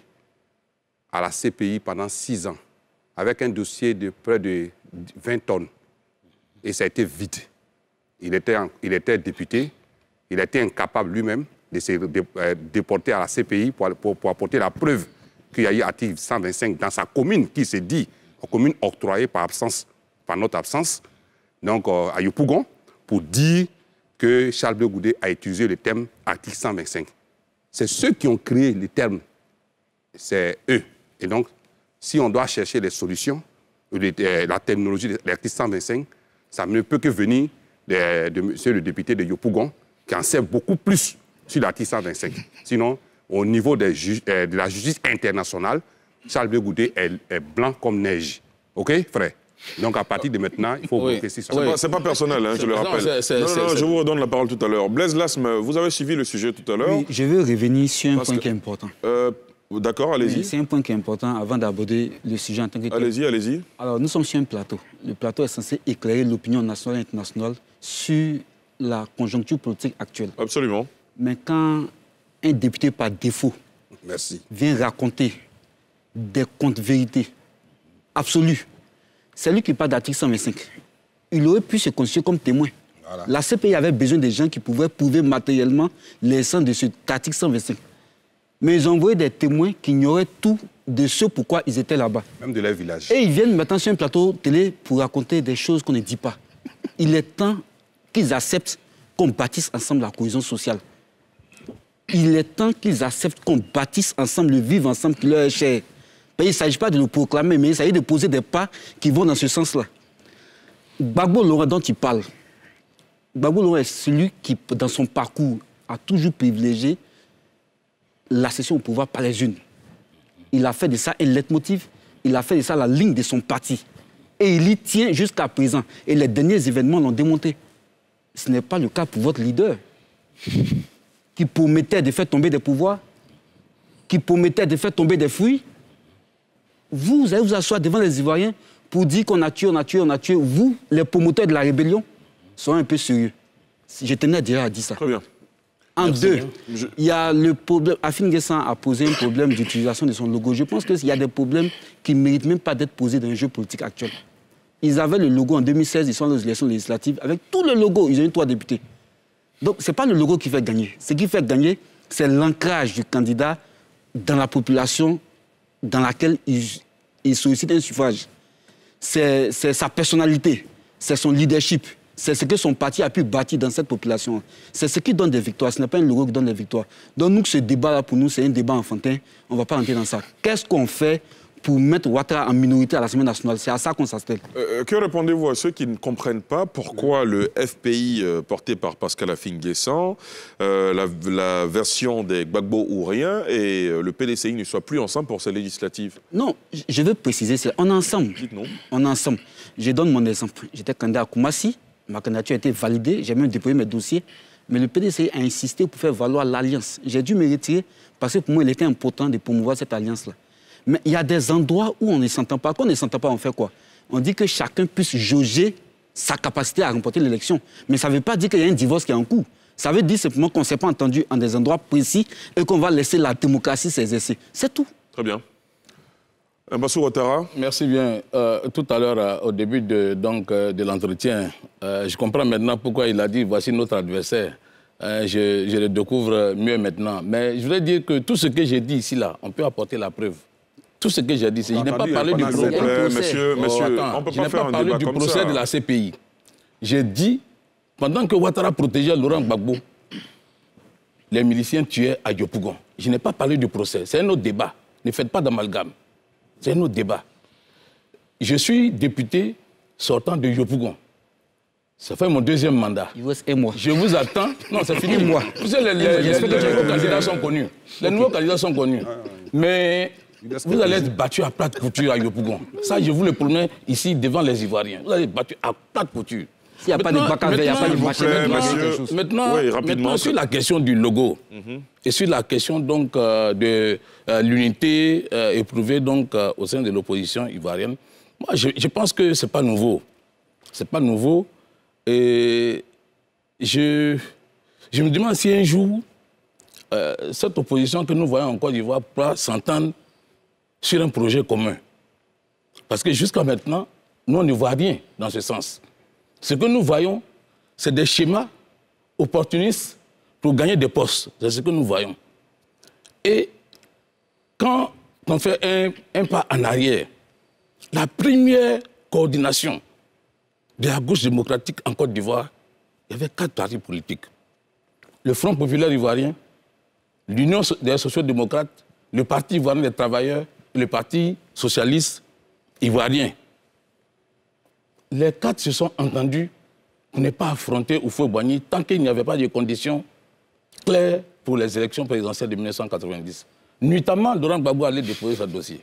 à la C P I pendant six ans, avec un dossier de près de vingt tonnes. Et ça a été vide. Il était, il était député, il était incapable lui-même de se déporter à la C P I pour, pour, pour apporter la preuve qu'il y a eu article cent vingt-cinq dans sa commune, qui se dit une commune octroyée par, absence, par notre absence, donc à Yopougon, pour dire que Charles Blé Goudé a utilisé le terme article cent vingt-cinq. C'est ceux qui ont créé le terme, c'est eux. Et donc, si on doit chercher des solutions, la terminologie de l'article cent vingt-cinq, ça ne peut que venir de, de monsieur le député de Yopougon, qui en sait beaucoup plus sur l'article cent vingt-cinq. Sinon, au niveau des juges, de la justice internationale, Charles Blé Goudé est, est blanc comme neige. OK, frère? Donc, à partir de maintenant, il faut oui. que c'est ça. Oui. C'est pas, pas personnel, hein, je le rappelle. Non, c est, c est, non, non, non je vous redonne la parole tout à l'heure. Blaise Lasme, vous avez suivi le sujet tout à l'heure. Oui, je veux revenir sur un Parce point que, qui est important. Euh, D'accord, allez-y. C'est un point qui est important avant d'aborder le sujet en tant que tel. Allez-y, allez-y. Alors, nous sommes sur un plateau. Le plateau est censé éclairer l'opinion nationale et internationale sur la conjoncture politique actuelle. Absolument. Mais quand un député par défaut Merci. vient raconter des contre-vérités absolues, c'est lui qui parle d'article cent vingt-cinq. Il aurait pu se constituer comme témoin. Voilà. La C P I avait besoin des gens qui pouvaient prouver matériellement l'essence de cet article cent vingt-cinq. Mais ils ont envoyé des témoins qui ignoraient tout de ce pourquoi ils étaient là-bas. Même de leur village. Et ils viennent maintenant sur un plateau télé pour raconter des choses qu'on ne dit pas. Il est temps qu'ils acceptent qu'on bâtisse ensemble la cohésion sociale. Il est temps qu'ils acceptent qu'on bâtisse ensemble le vivre ensemble qui leur est cher. Il ne s'agit pas de le proclamer, mais il s'agit de poser des pas qui vont dans ce sens-là. Gbagbo Laurent dont il parle, Gbagbo Laurent est celui qui, dans son parcours, a toujours privilégié l'accession au pouvoir par les jeunes. Il a fait de ça un leitmotiv, il a fait de ça la ligne de son parti. Et il y tient jusqu'à présent. Et les derniers événements l'ont démontré. Ce n'est pas le cas pour votre leader, qui promettait de faire tomber des pouvoirs, qui promettait de faire tomber des fruits. Vous, vous allez vous asseoir devant les Ivoiriens pour dire qu'on a tué, on a tué, on a tué. Vous, les promoteurs de la rébellion, soyez un peu sérieux. Je tenais déjà à dire ça. Très bien. En Merci deux, Je... il y a le problème. Afin Guessan a posé un problème d'utilisation de son logo. Je pense qu'il y a des problèmes qui ne méritent même pas d'être posés dans un jeu politique actuel. Ils avaient le logo en deux mille seize, ils sont aux élections législatives. Avec tout le logo, ils ont eu trois députés. Donc, ce n'est pas le logo qui fait gagner. Ce qui fait gagner, c'est l'ancrage du candidat dans la population dans laquelle il, il sollicite un suffrage. C'est sa personnalité, c'est son leadership, c'est ce que son parti a pu bâtir dans cette population. C'est ce qui donne des victoires, ce n'est pas un logo qui donne des victoires. Donc nous, ce débat-là, pour nous, c'est un débat enfantin, on ne va pas entrer dans ça. Qu'est-ce qu'on fait pour mettre Ouattara en minorité à l'Assemblée nationale? C'est à ça qu'on s'attelle. Euh, que répondez-vous à ceux qui ne comprennent pas pourquoi le F P I euh, porté par Pascal Afin Guessan, euh, la, la version des Gbagbo ou rien, et euh, le P D C I ne soient plus ensemble pour ces législatives? Non, je veux préciser, on est ensemble. Dites non. On est ensemble. Je donne mon exemple. J'étais candidat à Koumassi, ma candidature a été validée, j'ai même déposé mes dossiers, mais le P D C I a insisté pour faire valoir l'alliance. J'ai dû me retirer parce que pour moi, il était important de promouvoir cette alliance-là. Mais il y a des endroits où on ne s'entend pas. Quand on ne s'entend pas, on fait quoi? On dit que chacun puisse jauger sa capacité à remporter l'élection. Mais ça ne veut pas dire qu'il y a un divorce qui est en cours. Ça veut dire simplement qu'on ne s'est pas entendu en des endroits précis et qu'on va laisser la démocratie s'exercer. C'est tout. Très bien. Mbassou Ouattara. Merci bien. Euh, tout à l'heure, euh, au début de, donc, euh, de l'entretien, euh, je comprends maintenant pourquoi il a dit « voici notre adversaire euh, ». Je, je le découvre mieux maintenant. Mais je voudrais dire que tout ce que j'ai dit ici, là, on peut apporter la preuve. Tout ce que j'ai dit, je n'ai pas parlé du procès. Monsieur, monsieur, oh, attends, on peut je pas n'ai faire pas un parlé débat du comme procès ça. de la C P I. J'ai dit, pendant que Ouattara protégeait Laurent Gbagbo, les miliciens tuaient à Yopougon. Je n'ai pas parlé du procès. C'est un autre débat. Ne faites pas d'amalgame. C'est un autre débat. Je suis député sortant de Yopougon. Ça fait mon deuxième mandat. Il reste un mois. Je vous attends. Non, c'est fini. Moi. Vous savez, les, les, les, les, les nouveaux candidats sont connus. Les nouveaux candidats sont connus. Mais vous allez être battus à plate couture à Yopougon. Ça, je vous le promets ici devant les Ivoiriens. Vous allez être battus à plate couture. S'il n'y a pas de bac il n'y a pas de marché. Maintenant, oui, maintenant sur la question du logo mm-hmm. et sur la question donc, euh, de euh, l'unité euh, éprouvée donc, euh, au sein de l'opposition ivoirienne, moi, je, je pense que ce n'est pas nouveau. Ce n'est pas nouveau. Et je, je me demande si un jour, euh, cette opposition que nous voyons en Côte d'Ivoire pourra s'entendre sur un projet commun. Parce que jusqu'à maintenant, nous, on ne voit rien dans ce sens. Ce que nous voyons, c'est des schémas opportunistes pour gagner des postes. C'est ce que nous voyons. Et quand on fait un, un pas en arrière, la première coordination de la gauche démocratique en Côte d'Ivoire, il y avait quatre partis politiques. Le Front populaire ivoirien, l'Union des sociaux-démocrates, le Parti ivoirien des travailleurs et le Parti socialiste ivoirien. Les quatre se sont entendus pour ne pas affronter Houphouët-Boigny tant qu'il n'y avait pas de conditions claires pour les élections présidentielles de mille neuf cent quatre-vingt-dix. Nuitamment, Laurent Gbagbo allait déposer son dossier.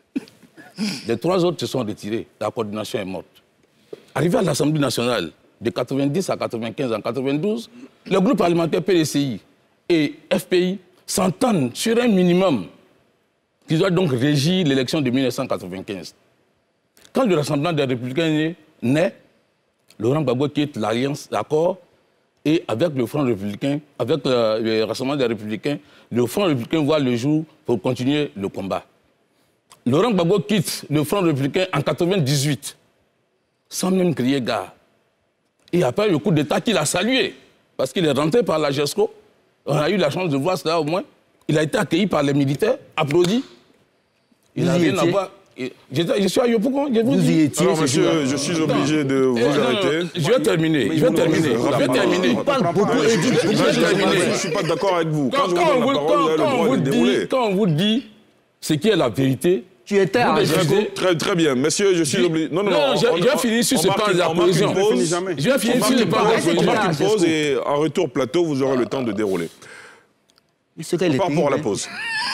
Les trois autres se sont retirés. La coordination est morte. Arrivé à l'Assemblée nationale, de quatre-vingt-dix à quatre-vingt-quinze, en quatre-vingt-douze, le groupe parlementaire P D C I et F P I s'entendent sur un minimum qui doit donc régir l'élection de mille neuf cent quatre-vingt-quinze. Quand le Rassemblement des Républicains naît, Laurent Gbagbo quitte l'Alliance, d'accord, Et avec le Front républicain, avec le, le Rassemblement des Républicains, le Front républicain voit le jour pour continuer le combat. Laurent Gbagbo quitte le Front républicain en mille neuf cent quatre-vingt-dix-huit, sans même crier gare. Et après le coup d'État qu'il a salué, parce qu'il est rentré par la GESCO, on a eu la chance de voir cela au moins. Il a été accueilli par les militaires, applaudi. Il n'a rien à voir. Je, je suis à Yopougon, je vous, vous dis. Étiez, alors, monsieur, je, je suis obligé de vous non, arrêter. Non, je vais terminer. Je vais terminer. Je vais terminer. Il parle beaucoup et dit. Je vais terminer. Je ne suis pas d'accord avec vous. Quand, quand je vous donne la parole, vous avez le droit de dérouler. Quand on vous dit ce qui est la vérité, tu étais à très, très bien. Monsieur, je suis obligé. Non, non, non. non je, je vais finir sur ce plan d'apposition. Je vais finir sur le plan d'apposition. On marque une pause et en retour plateau, vous aurez le temps de dérouler. Par rapport à la pause.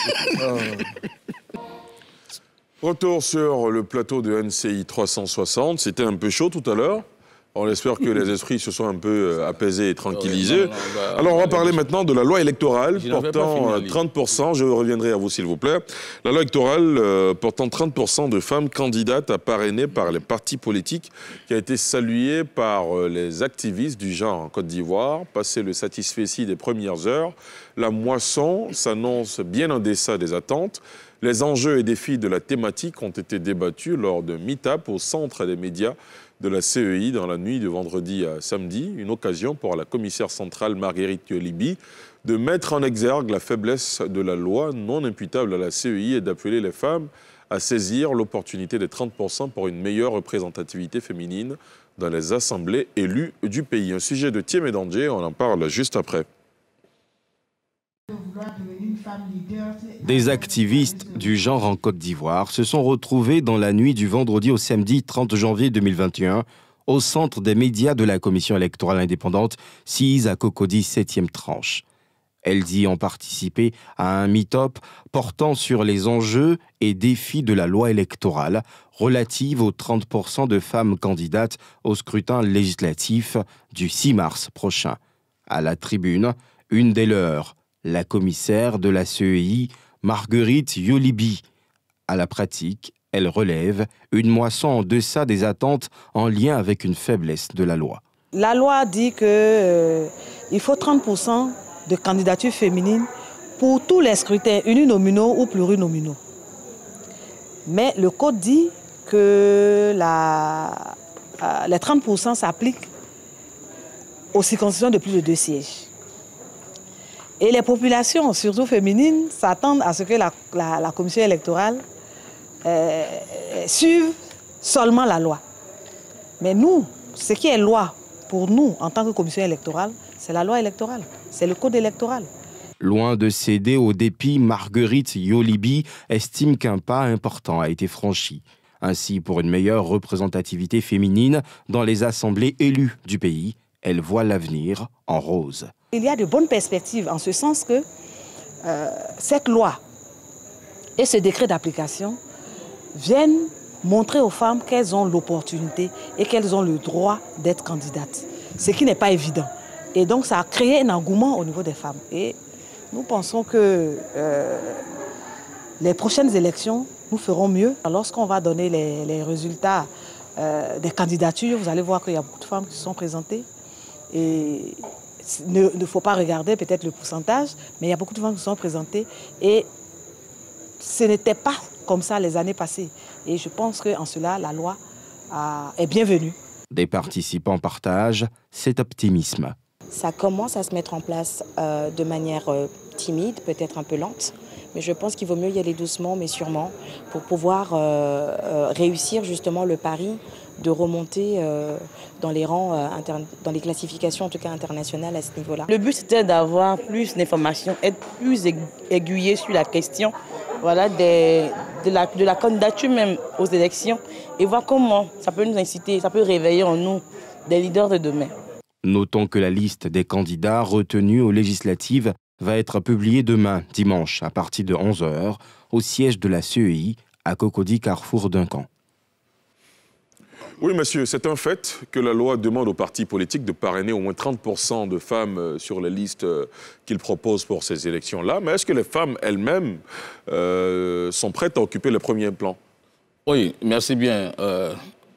Retour sur le plateau de N C I trois cent soixante. C'était un peu chaud tout à l'heure. On espère que les esprits se sont un peu apaisés et tranquillisés. Alors, on va parler maintenant de la loi électorale portant trente pour cent, je reviendrai à vous s'il vous plaît, la loi électorale euh, portant trente pour cent de femmes candidates à parrainer par les partis politiques, qui a été saluée par euh, les activistes du genre en Côte d'Ivoire. Passé le satisfecit des premières heures, la moisson s'annonce bien en deçà des attentes. Les enjeux et défis de la thématique ont été débattus lors d'un meet-up au centre des médias de la C E I dans la nuit de vendredi à samedi, une occasion pour la commissaire centrale Marguerite Yolibi de mettre en exergue la faiblesse de la loi non imputable à la C E I et d'appeler les femmes à saisir l'opportunité des trente pour cent pour une meilleure représentativité féminine dans les assemblées élues du pays. Un sujet de Thiem et Danger, on en parle juste après. Des activistes du genre en Côte d'Ivoire se sont retrouvés dans la nuit du vendredi au samedi trente janvier deux mille vingt et un au centre des médias de la commission électorale indépendante S I S à Cocody septième tranche. Elles y ont participé à un meet-up portant sur les enjeux et défis de la loi électorale relative aux trente pour cent de femmes candidates au scrutin législatif du six mars prochain. À la tribune, une des leurs, la commissaire de la C E I, Marguerite Yolibi. À la pratique, elle relève une moisson en deçà des attentes en lien avec une faiblesse de la loi. La loi dit qu'il euh, faut trente pour cent de candidatures féminines pour tous les scrutins uninominaux ou plurinominaux. Mais le code dit que la, euh, les trente pour cent s'appliquent aux circonscriptions de plus de deux sièges. Et les populations, surtout féminines, s'attendent à ce que la, la, la commission électorale euh, suive seulement la loi. Mais nous, ce qui est loi pour nous, en tant que commission électorale, c'est la loi électorale, c'est le code électoral. Loin de céder au dépit, Marguerite Yolibi estime qu'un pas important a été franchi. Ainsi, pour une meilleure représentativité féminine dans les assemblées élues du pays, elle voit l'avenir en rose. Il y a de bonnes perspectives en ce sens que euh, cette loi et ce décret d'application viennent montrer aux femmes qu'elles ont l'opportunité et qu'elles ont le droit d'être candidates, ce qui n'est pas évident. Et donc ça a créé un engouement au niveau des femmes. Et nous pensons que euh, les prochaines élections, nous ferons mieux. Lorsqu'on va donner les, les résultats euh, des candidatures, vous allez voir qu'il y a beaucoup de femmes qui se sont présentées. Et il ne faut pas regarder peut-être le pourcentage, mais il y a beaucoup de femmes qui se sont présentées. Et ce n'était pas comme ça les années passées. Et je pense qu'en cela, la loi a, est bienvenue. Des participants partagent cet optimisme. Ça commence à se mettre en place euh, de manière euh, timide, peut-être un peu lente. Mais je pense qu'il vaut mieux y aller doucement, mais sûrement, pour pouvoir euh, euh, réussir justement le pari de remonter euh, dans les rangs, euh, interne, dans les classifications en tout cas internationales à ce niveau-là. Le but c'était d'avoir plus d'informations, être plus aiguillé sur la question voilà, des, de, la, de la candidature même aux élections et voir comment ça peut nous inciter, ça peut réveiller en nous des leaders de demain. Notons que la liste des candidats retenus aux législatives va être publiée demain, dimanche, à partir de onze heures, au siège de la C E I, à Cocody, carrefour Duncan. Oui, monsieur, c'est un fait que la loi demande aux partis politiques de parrainer au moins trente pour cent de femmes sur les listes qu'ils proposent pour ces élections-là. Mais est-ce que les femmes elles-mêmes euh, sont prêtes à occuper le premier plan? Oui, merci bien. Euh,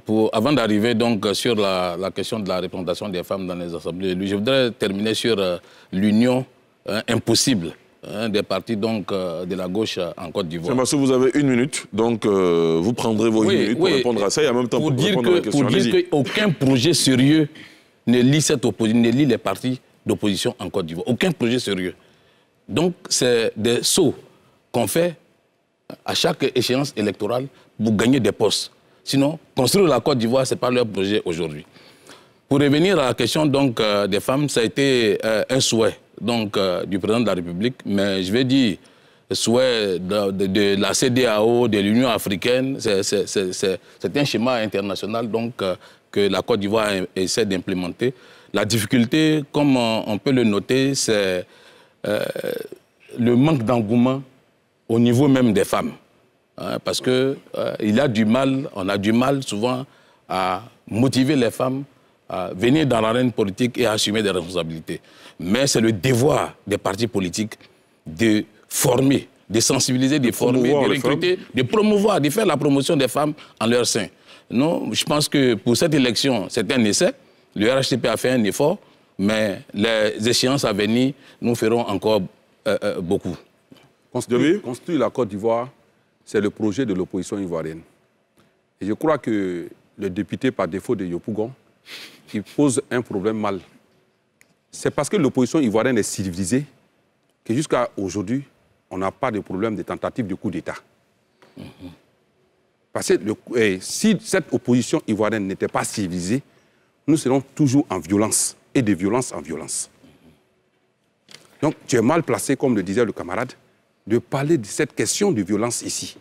pour, avant d'arriver donc sur la, la question de la représentation des femmes dans les assemblées élues, je voudrais terminer sur euh, l'union euh, impossible hein, des partis donc, euh, de la gauche euh, en Côte d'Ivoire. Monsieur, vous avez une minute, donc euh, vous prendrez vos oui, une minute pour oui, répondre à ça et en même temps pour, pour, dire répondre que, à la question. pour dire qu'aucun projet sérieux ne lie, cette opposition, ne lie les partis d'opposition en Côte d'Ivoire. Aucun projet sérieux. Donc, c'est des sauts qu'on fait à chaque échéance électorale pour gagner des postes. Sinon, construire la Côte d'Ivoire, ce n'est pas leur projet aujourd'hui. Pour revenir à la question donc, euh, des femmes, ça a été euh, un souhait donc, euh, du président de la République, mais je vais dire souhait de, de, de la C D A O, de l'Union africaine, c'est un schéma international donc, euh, que la Côte d'Ivoire essaie d'implémenter. La difficulté, comme on, on peut le noter, c'est euh, le manque d'engouement au niveau même des femmes. Hein, parce qu'il euh, y a du mal, on a du mal souvent à motiver les femmes à venir dans l'arène politique et à assumer des responsabilités. Mais c'est le devoir des partis politiques de former, de sensibiliser, de, de former, de recruter, de promouvoir, de faire la promotion des femmes en leur sein. Non, je pense que pour cette élection, c'est un essai. Le R H D P a fait un effort, mais les échéances à venir, nous ferons encore euh, euh, beaucoup. Construire, construire la Côte d'Ivoire, c'est le projet de l'opposition ivoirienne. Et je crois que le député, par défaut de Yopougon, il pose un problème mal. C'est parce que l'opposition ivoirienne est civilisée que jusqu'à aujourd'hui, on n'a pas de problème de tentative de coup d'État. Mm-hmm. Parce que le, eh, si cette opposition ivoirienne n'était pas civilisée, nous serons toujours en violence, et de violence en violence. Mm-hmm. Donc, tu es mal placé, comme le disait le camarade, de parler de cette question de violence ici.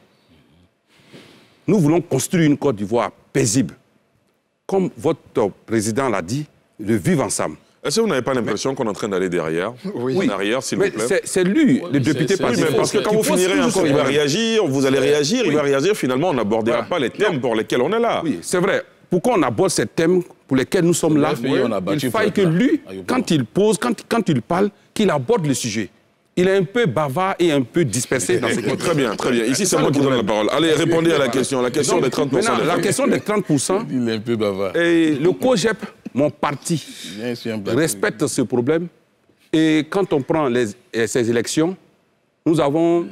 Nous voulons construire une Côte d'Ivoire paisible. Comme votre président l'a dit, de vivre ensemble. Est-ce que vous n'avez pas l'impression qu'on est en train d'aller derrière? Oui. En arrière, s'il vous plaît. C'est lui, le député par défaut. Parce que quand vous finirez encore, il va réagir, vous allez réagir, oui. il va réagir, finalement, on n'abordera voilà. pas les thèmes non. pour lesquels on est là. Oui, c'est vrai. Pourquoi on aborde ces thèmes pour lesquels nous sommes là? Oui, il faille que lui, quand il pose, quand, quand il parle, qu'il aborde le sujet. Il est un peu bavard et un peu dispersé dans ses questions. Très bien, très bien. Ici, c'est moi qui donne la parole. Allez, répondez à la question, la question des trente pour cent. La question des trente pour cent. Il est un peu bavard. Et le COJEP, mon parti, respecte ce problème. Et quand on prend les, ces élections, nous avons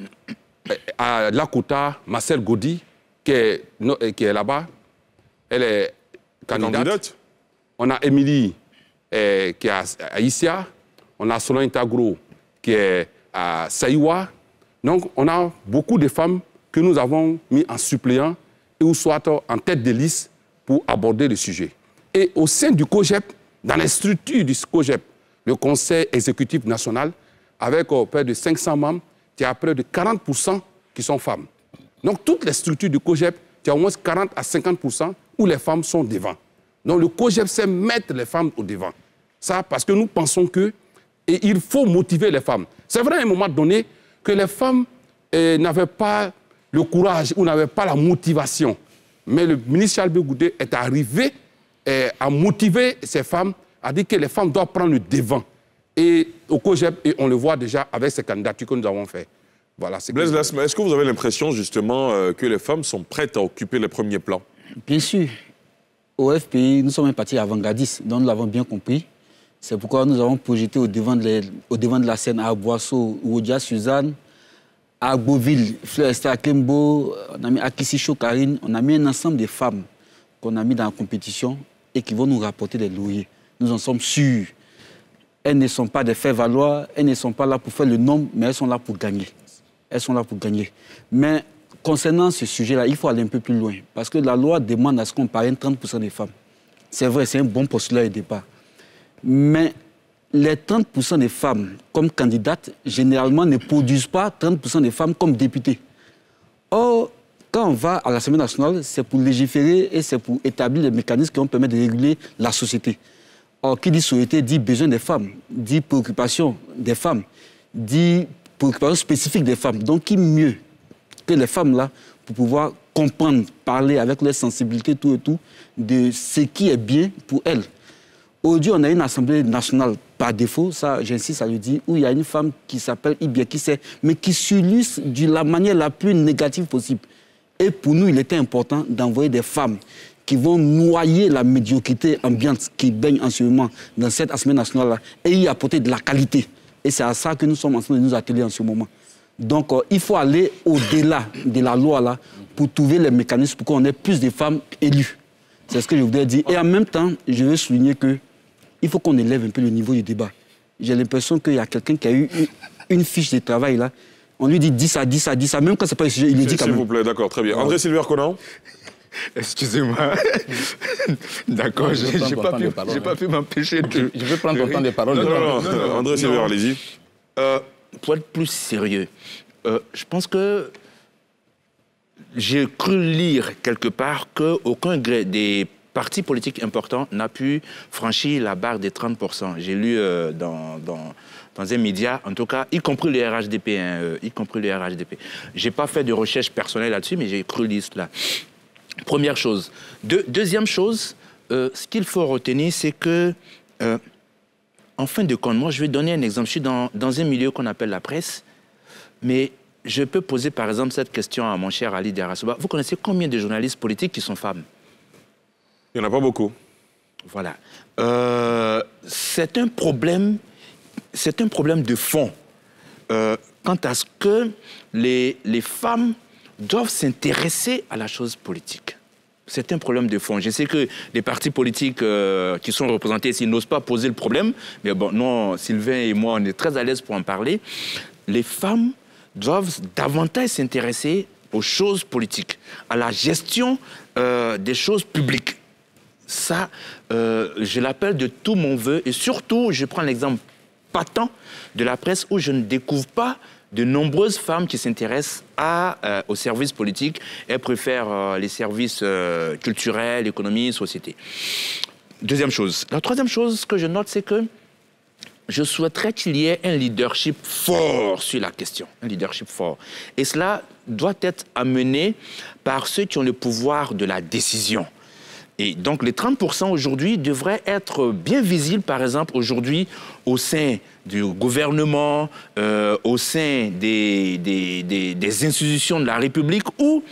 à Lakota, Marcel Gaudy, qui est, qui est là-bas. Elle est candidate. candidate. On a Émilie, eh, qui est à, à Issia. On a Solon Intagro, qui est à Saïwa. Donc, on a beaucoup de femmes que nous avons mis en suppléant ou soit en tête de liste pour aborder le sujet. Et au sein du COJEP, dans les structures du COJEP, le Conseil exécutif national, avec euh, près de cinq cents membres, il y a près de quarante pour cent qui sont femmes. Donc, toutes les structures du COJEP, il y a au moins quarante à cinquante pour cent où les femmes sont devant. Donc, le COJEP sait mettre les femmes au devant. Ça, parce que nous pensons que et il faut motiver les femmes. C'est vrai à un moment donné que les femmes eh, n'avaient pas le courage ou n'avaient pas la motivation. Mais le ministre Charles Goudé est arrivé eh, à motiver ces femmes, à dire que les femmes doivent prendre le devant. Et au COJEP, et on le voit déjà avec ces candidatures que nous avons faites. Voilà, Blaise Lasme, est-ce que vous avez l'impression justement euh, que les femmes sont prêtes à occuper les premiers plans? Bien sûr. Au F P I, nous sommes un parti avant-gardiste, donc nous l'avons bien compris. C'est pourquoi nous avons projeté au devant de, les, au devant de la scène à Boisseau, Ouodia Suzanne, à Beauville, Fleur Esther Kembo, on a mis Akissi Chokarine, on a mis un ensemble de femmes qu'on a mis dans la compétition et qui vont nous rapporter des loyers. Nous en sommes sûrs. Elles ne sont pas des faire-valoir, elles ne sont pas là pour faire le nombre, mais elles sont là pour gagner. Elles sont là pour gagner. Mais concernant ce sujet-là, il faut aller un peu plus loin. Parce que la loi demande à ce qu'on parraine trente pour cent des femmes. C'est vrai, c'est un bon postulat au départ. Mais les trente pour cent des femmes comme candidates, généralement, ne produisent pas trente pour cent des femmes comme députées. Or, quand on va à l'Assemblée nationale, c'est pour légiférer et c'est pour établir les mécanismes qui vont permettre de réguler la société. Or, qui dit société dit besoin des femmes, dit préoccupation des femmes, dit préoccupation spécifique des femmes. Donc, qui mieux que les femmes-là pour pouvoir comprendre, parler avec leur sensibilité, tout et tout, de ce qui est bien pour elles. Aujourd'hui, on a une Assemblée nationale par défaut, ça, j'insiste à le dire, où il y a une femme qui s'appelle Ibia, qui sait, mais qui s'illustre de la manière la plus négative possible. Et pour nous, il était important d'envoyer des femmes qui vont noyer la médiocrité ambiante qui baigne en ce moment dans cette Assemblée nationale-là et y apporter de la qualité. Et c'est à ça que nous sommes en train de nous atteler en ce moment. Donc, euh, il faut aller au-delà de la loi-là pour trouver les mécanismes pour qu'on ait plus de femmes élues. C'est ce que je voudrais dire. Et en même temps, je veux souligner qu'il faut qu'on élève un peu le niveau du débat. J'ai l'impression qu'il y a quelqu'un qui a eu une, une fiche de travail là. On lui dit dix à dix à dix à même quand c'est pas le sujet, il est dit quand même. S'il vous plaît, d'accord, très bien. André Sylvain Conan. Excusez-moi. D'accord, je n'ai pas, pu, pas pu m'empêcher de... Je vais prendre autant de paroles. Non, non, non, non, non André Sylvain, allez-y. Euh, pour être plus sérieux, euh, je pense que j'ai cru lire quelque part qu'aucun des partis politiques importants n'a pu franchir la barre des trente pour cent. J'ai lu euh, dans, dans, dans un média, en tout cas, y compris le R H D P, hein, euh, y compris le R H D P. Je n'ai pas fait de recherche personnelle là-dessus, mais j'ai cru lire cela. Première chose. De, deuxième chose, euh, ce qu'il faut retenir, c'est que, euh, en fin de compte, moi, je vais donner un exemple. Je suis dans, dans un milieu qu'on appelle la presse, mais je peux poser, par exemple, cette question à mon cher Ali Darasouba. Vous connaissez combien de journalistes politiques qui sont femmes? Il n'y en a pas beaucoup. Voilà. Euh, c'est un problème, c'est un problème de fond. Euh, quant à ce que les, les femmes doivent s'intéresser à la chose politique. C'est un problème de fond. Je sais que les partis politiques euh, qui sont représentés ici n'osent pas poser le problème, mais bon, non, Sylvain et moi, on est très à l'aise pour en parler. Les femmes doivent davantage s'intéresser aux choses politiques, à la gestion euh, des choses publiques. Ça, euh, je l'appelle de tout mon vœu, et surtout, je prends l'exemple patent de la presse où je ne découvre pas de nombreuses femmes qui s'intéressent euh, aux services politiques. Elles préfèrent euh, les services euh, culturels, économie, société. Deuxième chose. La troisième chose que je note, c'est que je souhaiterais qu'il y ait un leadership fort sur la question. Un leadership fort. Et cela doit être amené par ceux qui ont le pouvoir de la décision. Et donc, les trente pour cent aujourd'hui devraient être bien visibles, par exemple, aujourd'hui, au sein du gouvernement, euh, au sein des, des, des, des institutions de la République, où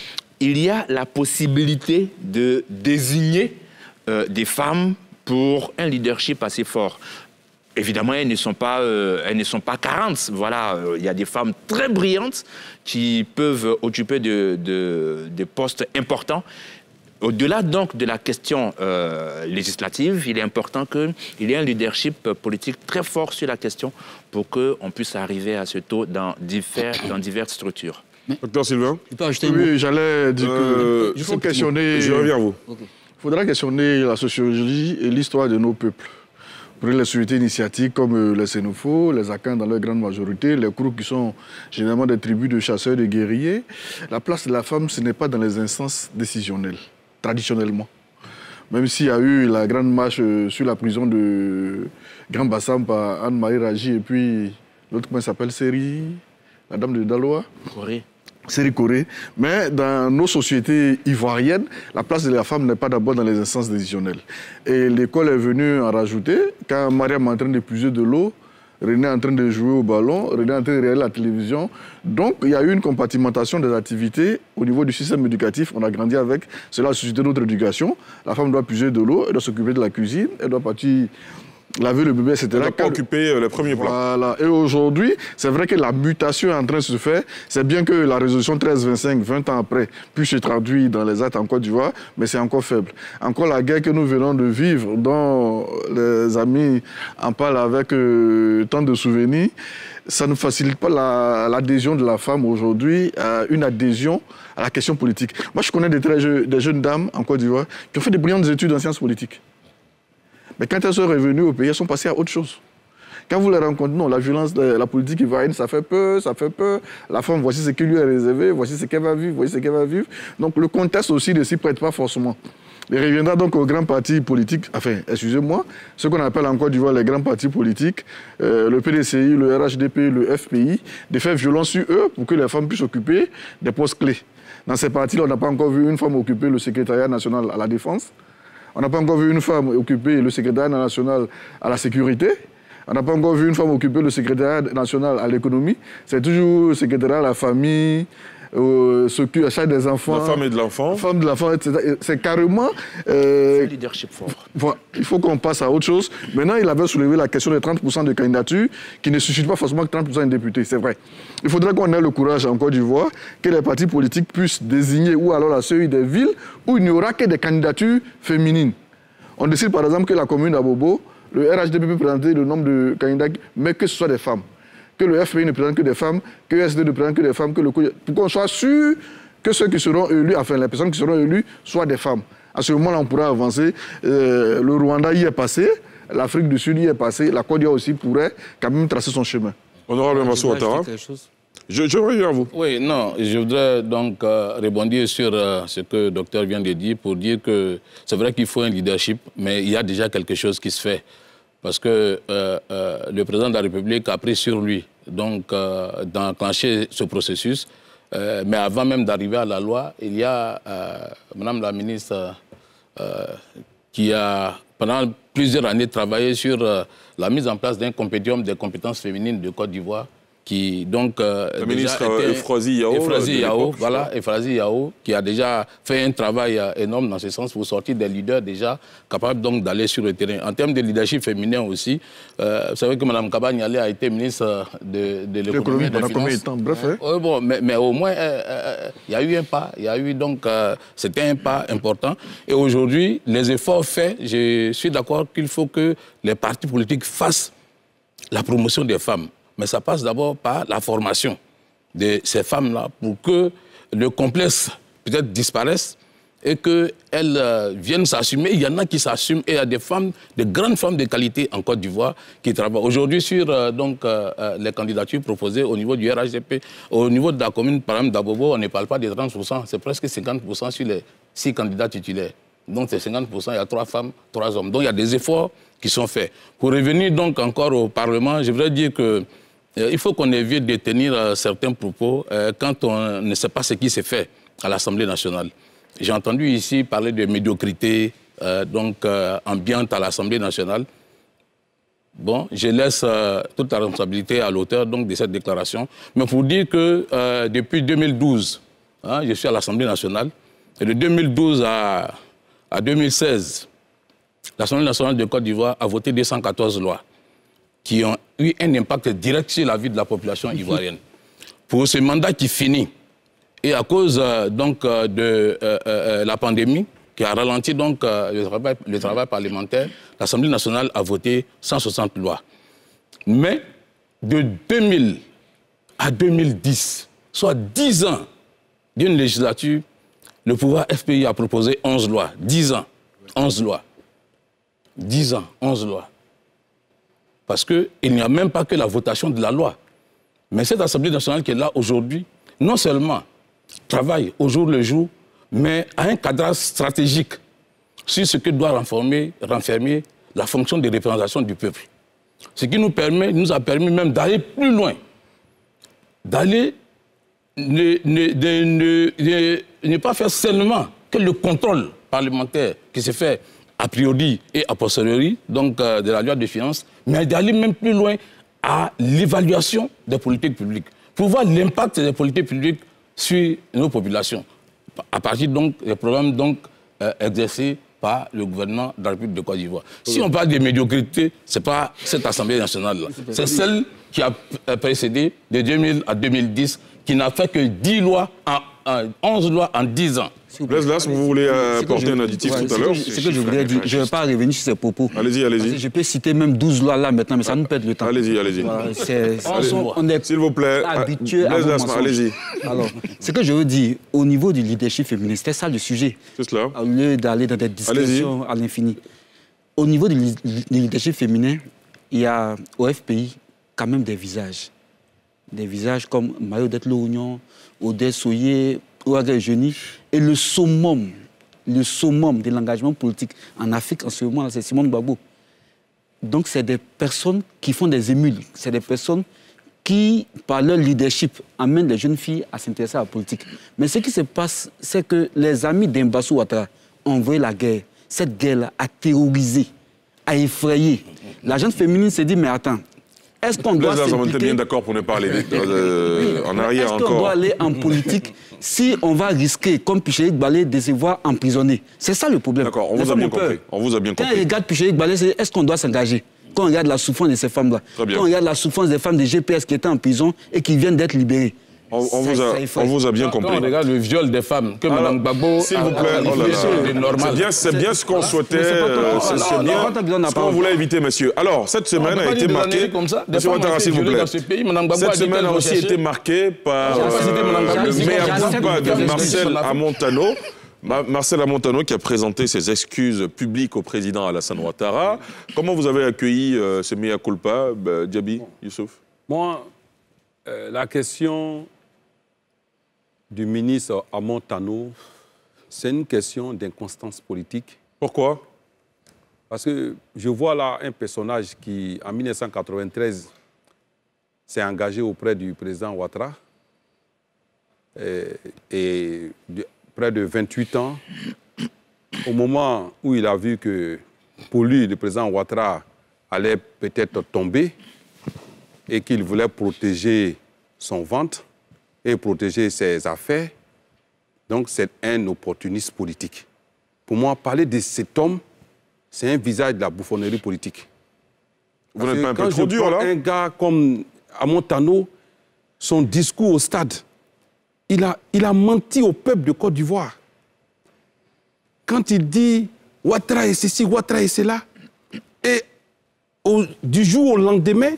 il y a la possibilité de désigner euh, des femmes pour un leadership assez fort. Évidemment, elles ne sont pas, euh, elles ne sont pas quarante. Voilà, euh, il y a des femmes très brillantes qui peuvent occuper de, de, de postes importants. Au-delà donc de la question euh, législative, il est important qu'il y ait un leadership politique très fort sur la question pour qu'on puisse arriver à ce taux dans, divers, dans diverses structures. Docteur Sylvain? Oui, j'allais dire euh, qu'il faut questionner... Je reviens à vous. Okay. Il faudra questionner la sociologie et l'histoire de nos peuples. Pour les sociétés initiatiques comme les Sénoufos, les Akans dans leur grande majorité, les Krous qui sont généralement des tribus de chasseurs, de guerriers, la place de la femme, ce n'est pas dans les instances décisionnelles. Traditionnellement. Même s'il y a eu la grande marche sur la prison de Grand Bassam par Anne-Marie Raji et puis l'autre, comment elle s'appelle, Séri, la dame de Daloa. Corée. Séri Corée. Mais dans nos sociétés ivoiriennes, la place de la femme n'est pas d'abord dans les instances décisionnelles. Et l'école est venue en rajouter. Quand Mariam est en train d'épuiser de l'eau, René est en train de jouer au ballon, René est en train de regarder la télévision. Donc, il y a eu une compartimentation des activités au niveau du système éducatif. On a grandi avec, cela a suscité notre éducation. La femme doit puiser de l'eau, elle doit s'occuper de la cuisine, elle doit partir laver le bébé, et cetera. Elle doit pas occuper le premier plan. Voilà. Et aujourd'hui, c'est vrai que la mutation est en train de se faire. C'est bien que la résolution treize vingt-cinq, vingt ans après, puisse se traduire dans les actes en Côte d'Ivoire, mais c'est encore faible. Encore la guerre que nous venons de vivre, dont les amis en parlent avec euh, tant de souvenirs, ça ne facilite pas l'adhésion la, de la femme aujourd'hui à une adhésion à la question politique. Moi, je connais des, très jeunes, des jeunes dames en Côte d'Ivoire qui ont fait des brillantes études en sciences politiques. Mais quand elles sont revenues au pays, elles sont passées à autre chose. Quand vous les rencontrez, non, la violence, la politique ivoirienne, ça fait peur, ça fait peur. La femme, voici ce qui lui est réservé, voici ce qu'elle va vivre, voici ce qu'elle va vivre. Donc le contexte aussi ne s'y prête pas forcément. Il reviendra donc aux grands partis politiques, enfin, excusez-moi, ce qu'on appelle en Côte d'Ivoire les grands partis politiques, euh, le P D C I, le R H D P, le F P I, de faire violence sur eux pour que les femmes puissent occuper des postes clés. Dans ces partis-là, on n'a pas encore vu une femme occuper le secrétariat national à la défense. On n'a pas encore vu une femme occuper le secrétariat national à la sécurité. On n'a pas encore vu une femme occuper le secrétariat national à l'économie. C'est toujours le secrétariat à la famille, euh, s'occupe charge des enfants. La femme et de l'enfant. La femme de l'enfant, et cetera. C'est carrément... Euh, c'est un leadership fort. Voilà, il faut qu'on passe à autre chose. Maintenant, il avait soulevé la question des trente pour cent de candidatures qui ne suscitent pas forcément que trente pour cent de députés, c'est vrai. Il faudrait qu'on ait le courage en Côte d'Ivoire que les partis politiques puissent désigner ou alors la C E I des villes où il n'y aura que des candidatures féminines. On décide par exemple que la commune d'Abobo, le R H D P peut présenter le nombre de candidats, mais que ce soit des femmes. Que le F P I ne présente que des femmes, que le S D ne présente que des femmes, que le... pour qu'on soit sûr que ceux qui seront élus, enfin les personnes qui seront élues, soient des femmes. À ce moment-là, on pourra avancer. Euh, le Rwanda y est passé, l'Afrique du Sud y est passé, la Côte d'Ivoire aussi pourrait quand même tracer son chemin. Honorable Massou Ouattara. Je, je reviens à vous. Oui, non, je voudrais donc euh, rebondir sur euh, ce que le docteur vient de dire pour dire que c'est vrai qu'il faut un leadership, mais il y a déjà quelque chose qui se fait. Parce que euh, euh, le président de la République a pris sur lui donc euh, d'enclencher ce processus. Euh, mais avant même d'arriver à la loi, il y a euh, Madame la ministre euh, qui a pendant plusieurs années travaillé sur euh, la mise en place d'un compédium des compétences féminines de Côte d'Ivoire. Qui donc euh, la ministre Euphrasie Yao, Euphrasie Yao, voilà, Euphrasie Yao, qui a déjà fait un travail euh, énorme dans ce sens pour sortir des leaders déjà capables donc d'aller sur le terrain. En termes de leadership féminin aussi, euh, vous savez que Mme Kabanyale a été ministre de, de l'économie et des finances. Temps, bref, hein. euh, bon, mais, mais au moins, il euh, euh, y a eu un pas, il y a eu donc, euh, c'était un pas important. Et aujourd'hui, les efforts faits, je suis d'accord qu'il faut que les partis politiques fassent la promotion des femmes. Mais ça passe d'abord par la formation de ces femmes-là pour que le complexe peut-être disparaisse et qu'elles euh, viennent s'assumer. Il y en a qui s'assument et il y a des femmes, de grandes femmes de qualité en Côte d'Ivoire qui travaillent. Aujourd'hui, sur euh, donc, euh, les candidatures proposées au niveau du R H D P, au niveau de la commune, par exemple d'Abobo, on ne parle pas de trente pour cent, c'est presque cinquante pour cent sur les six candidats titulaires. Donc c'est cinquante pour cent, il y a trois femmes, trois hommes. Donc il y a des efforts qui sont faits. Pour revenir donc encore au Parlement, je voudrais dire que il faut qu'on évite de tenir euh, certains propos euh, quand on ne sait pas ce qui s'est fait à l'Assemblée nationale. J'ai entendu ici parler de médiocrité euh, donc, euh, ambiante à l'Assemblée nationale. Bon, je laisse euh, toute la responsabilité à l'auteur de cette déclaration. Mais pour dire que euh, depuis deux mille douze, hein, je suis à l'Assemblée nationale, et de deux mille douze à, à deux mille seize, l'Assemblée nationale de Côte d'Ivoire a voté deux cent quatorze lois qui ont eu un impact direct sur la vie de la population ivoirienne. Pour ce mandat qui finit, et à cause euh, donc, euh, de euh, euh, la pandémie, qui a ralenti donc, euh, le, travail, le travail parlementaire, l'Assemblée nationale a voté cent soixante lois. Mais de deux mille à deux mille dix, soit dix ans d'une législature, le pouvoir F P I a proposé onze lois. dix ans, onze lois. dix ans, onze lois. Parce qu'il n'y a même pas que la votation de la loi. Mais cette Assemblée nationale qui est là aujourd'hui, non seulement travaille au jour le jour, mais a un cadrage stratégique sur ce que doit renfermer, renfermer la fonction de représentation du peuple. Ce qui nous, permet, nous a permis même d'aller plus loin, d'aller ne, ne, ne, ne, ne, ne pas faire seulement que le contrôle parlementaire qui se fait a priori et a posteriori, donc euh, de la loi de finances, mais d'aller même plus loin à l'évaluation des politiques publiques, pour voir l'impact des politiques publiques sur nos populations, à partir donc des programmes donc, euh, exercés par le gouvernement de la République de Côte d'Ivoire. Si on parle de médiocrité, ce n'est pas cette Assemblée nationale-là, c'est celle qui a précédé de deux mille à deux mille dix, qui n'a fait que dix lois, en, en, onze lois en dix ans. Blaise Las, vous voulez euh, apporter un additif ouais, tout à l'heure? C'est que je voulais dire, je ne vais pas revenir sur ces propos. Allez-y, allez-y. Je peux citer même douze lois là maintenant, mais ça nous pète le temps. Allez-y, allez-y. Voilà, allez on est s'il vous plaît, habitué à Blaise Las, allez-y. Alors, ce que je veux dire, au niveau du leadership féminin, c'était ça le sujet. C'est cela. Au lieu d'aller dans des discussions à l'infini. Au niveau du leadership féminin, il y a au F P I quand même des visages. Des visages comme Mayo-Dette Lounion, Odette Soye, Ouaga Geni, et le summum, le summum de l'engagement politique en Afrique en ce moment, c'est Simone Gbagbo. Donc c'est des personnes qui font des émules, c'est des personnes qui, par leur leadership, amènent les jeunes filles à s'intéresser à la politique. Mais ce qui se passe, c'est que les amis d'Mbassou Ouattara ont envoyé la guerre. Cette guerre-là a terrorisé, a effrayé. La jeune féminine s'est dit, mais attends, Est-ce qu'on doit s'impliquer bien d'accord pour ne pas aller euh, en arrière encore. Est-ce qu'on doit aller en politique si on va risquer, comme Piché Balé, de se voir emprisonné? C'est ça le problème. D'accord, on, vous a bien compris. On vous a bien compris. Quand on regarde Piché Balé, est-ce qu'on doit s'engager? Quand on regarde la souffrance de ces femmes-là, quand on regarde la souffrance des femmes des G P S qui étaient en prison et qui viennent d'être libérées. On, on, vous a, on vous a bien compris. Quand on regarde le viol des femmes, que Mme Gbagbo s'il vous plaît, oh c'est bien, c'est bien ce qu'on souhaitait, c'est bien ce qu'on voulait éviter, monsieur. Alors, cette semaine a été marquée, monsieur Ouattara, s'il vous plaît, cette semaine a aussi été marquée par le mea culpa de Marcel Amontano. Marcel Amontano qui a présenté ses excuses publiques au président Alassane Ouattara. Comment vous avez accueilli euh, ce mea culpa, bah, Diaby, Youssouf? Moi, euh, la question du ministre Amontano, c'est une question d'inconstance politique. Pourquoi? Parce que je vois là un personnage qui, en mille neuf cent quatre-vingt-treize, s'est engagé auprès du président Ouattara. Et, et de, près de vingt-huit ans, au moment où il a vu que, pour lui, le président Ouattara allait peut-être tomber et qu'il voulait protéger son ventre et protéger ses affaires. Donc, c'est un opportuniste politique. Pour moi, parler de cet homme, c'est un visage de la bouffonnerie politique. Vous n'êtes pas un peu trop dur, là? Un gars comme Amontano, son discours au stade, il a, il a menti au peuple de Côte d'Ivoire. Quand il dit « Ouattara est ceci, Ouattara est cela », et au, du jour au lendemain,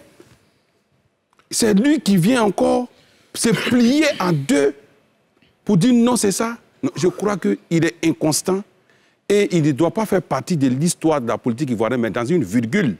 c'est lui qui vient encore se plier en deux pour dire non, c'est ça. Non, je crois qu'il est inconstant et il ne doit pas faire partie de l'histoire de la politique ivoirienne, mais dans une virgule.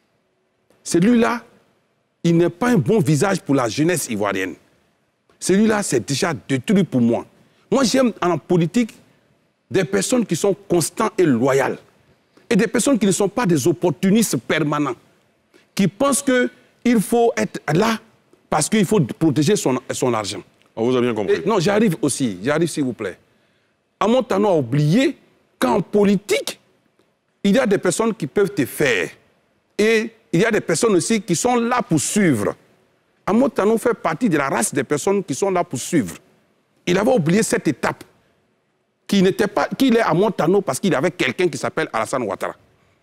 Celui-là, il n'est pas un bon visage pour la jeunesse ivoirienne. Celui-là, c'est déjà détruit pour moi. Moi, j'aime en politique des personnes qui sont constantes et loyales. Et des personnes qui ne sont pas des opportunistes permanents. Qui pensent qu'il faut être là parce qu'il faut protéger son, son argent. On vous a bien compris. Et, non, j'arrive aussi. J'arrive, s'il vous plaît. Amontano a oublié qu'en politique, il y a des personnes qui peuvent te faire. Et il y a des personnes aussi qui sont là pour suivre. Amontano fait partie de la race des personnes qui sont là pour suivre. Il avait oublié cette étape. Qu'il n'était pas, qu'il est Amontano parce qu'il avait quelqu'un qui s'appelle Alassane Ouattara.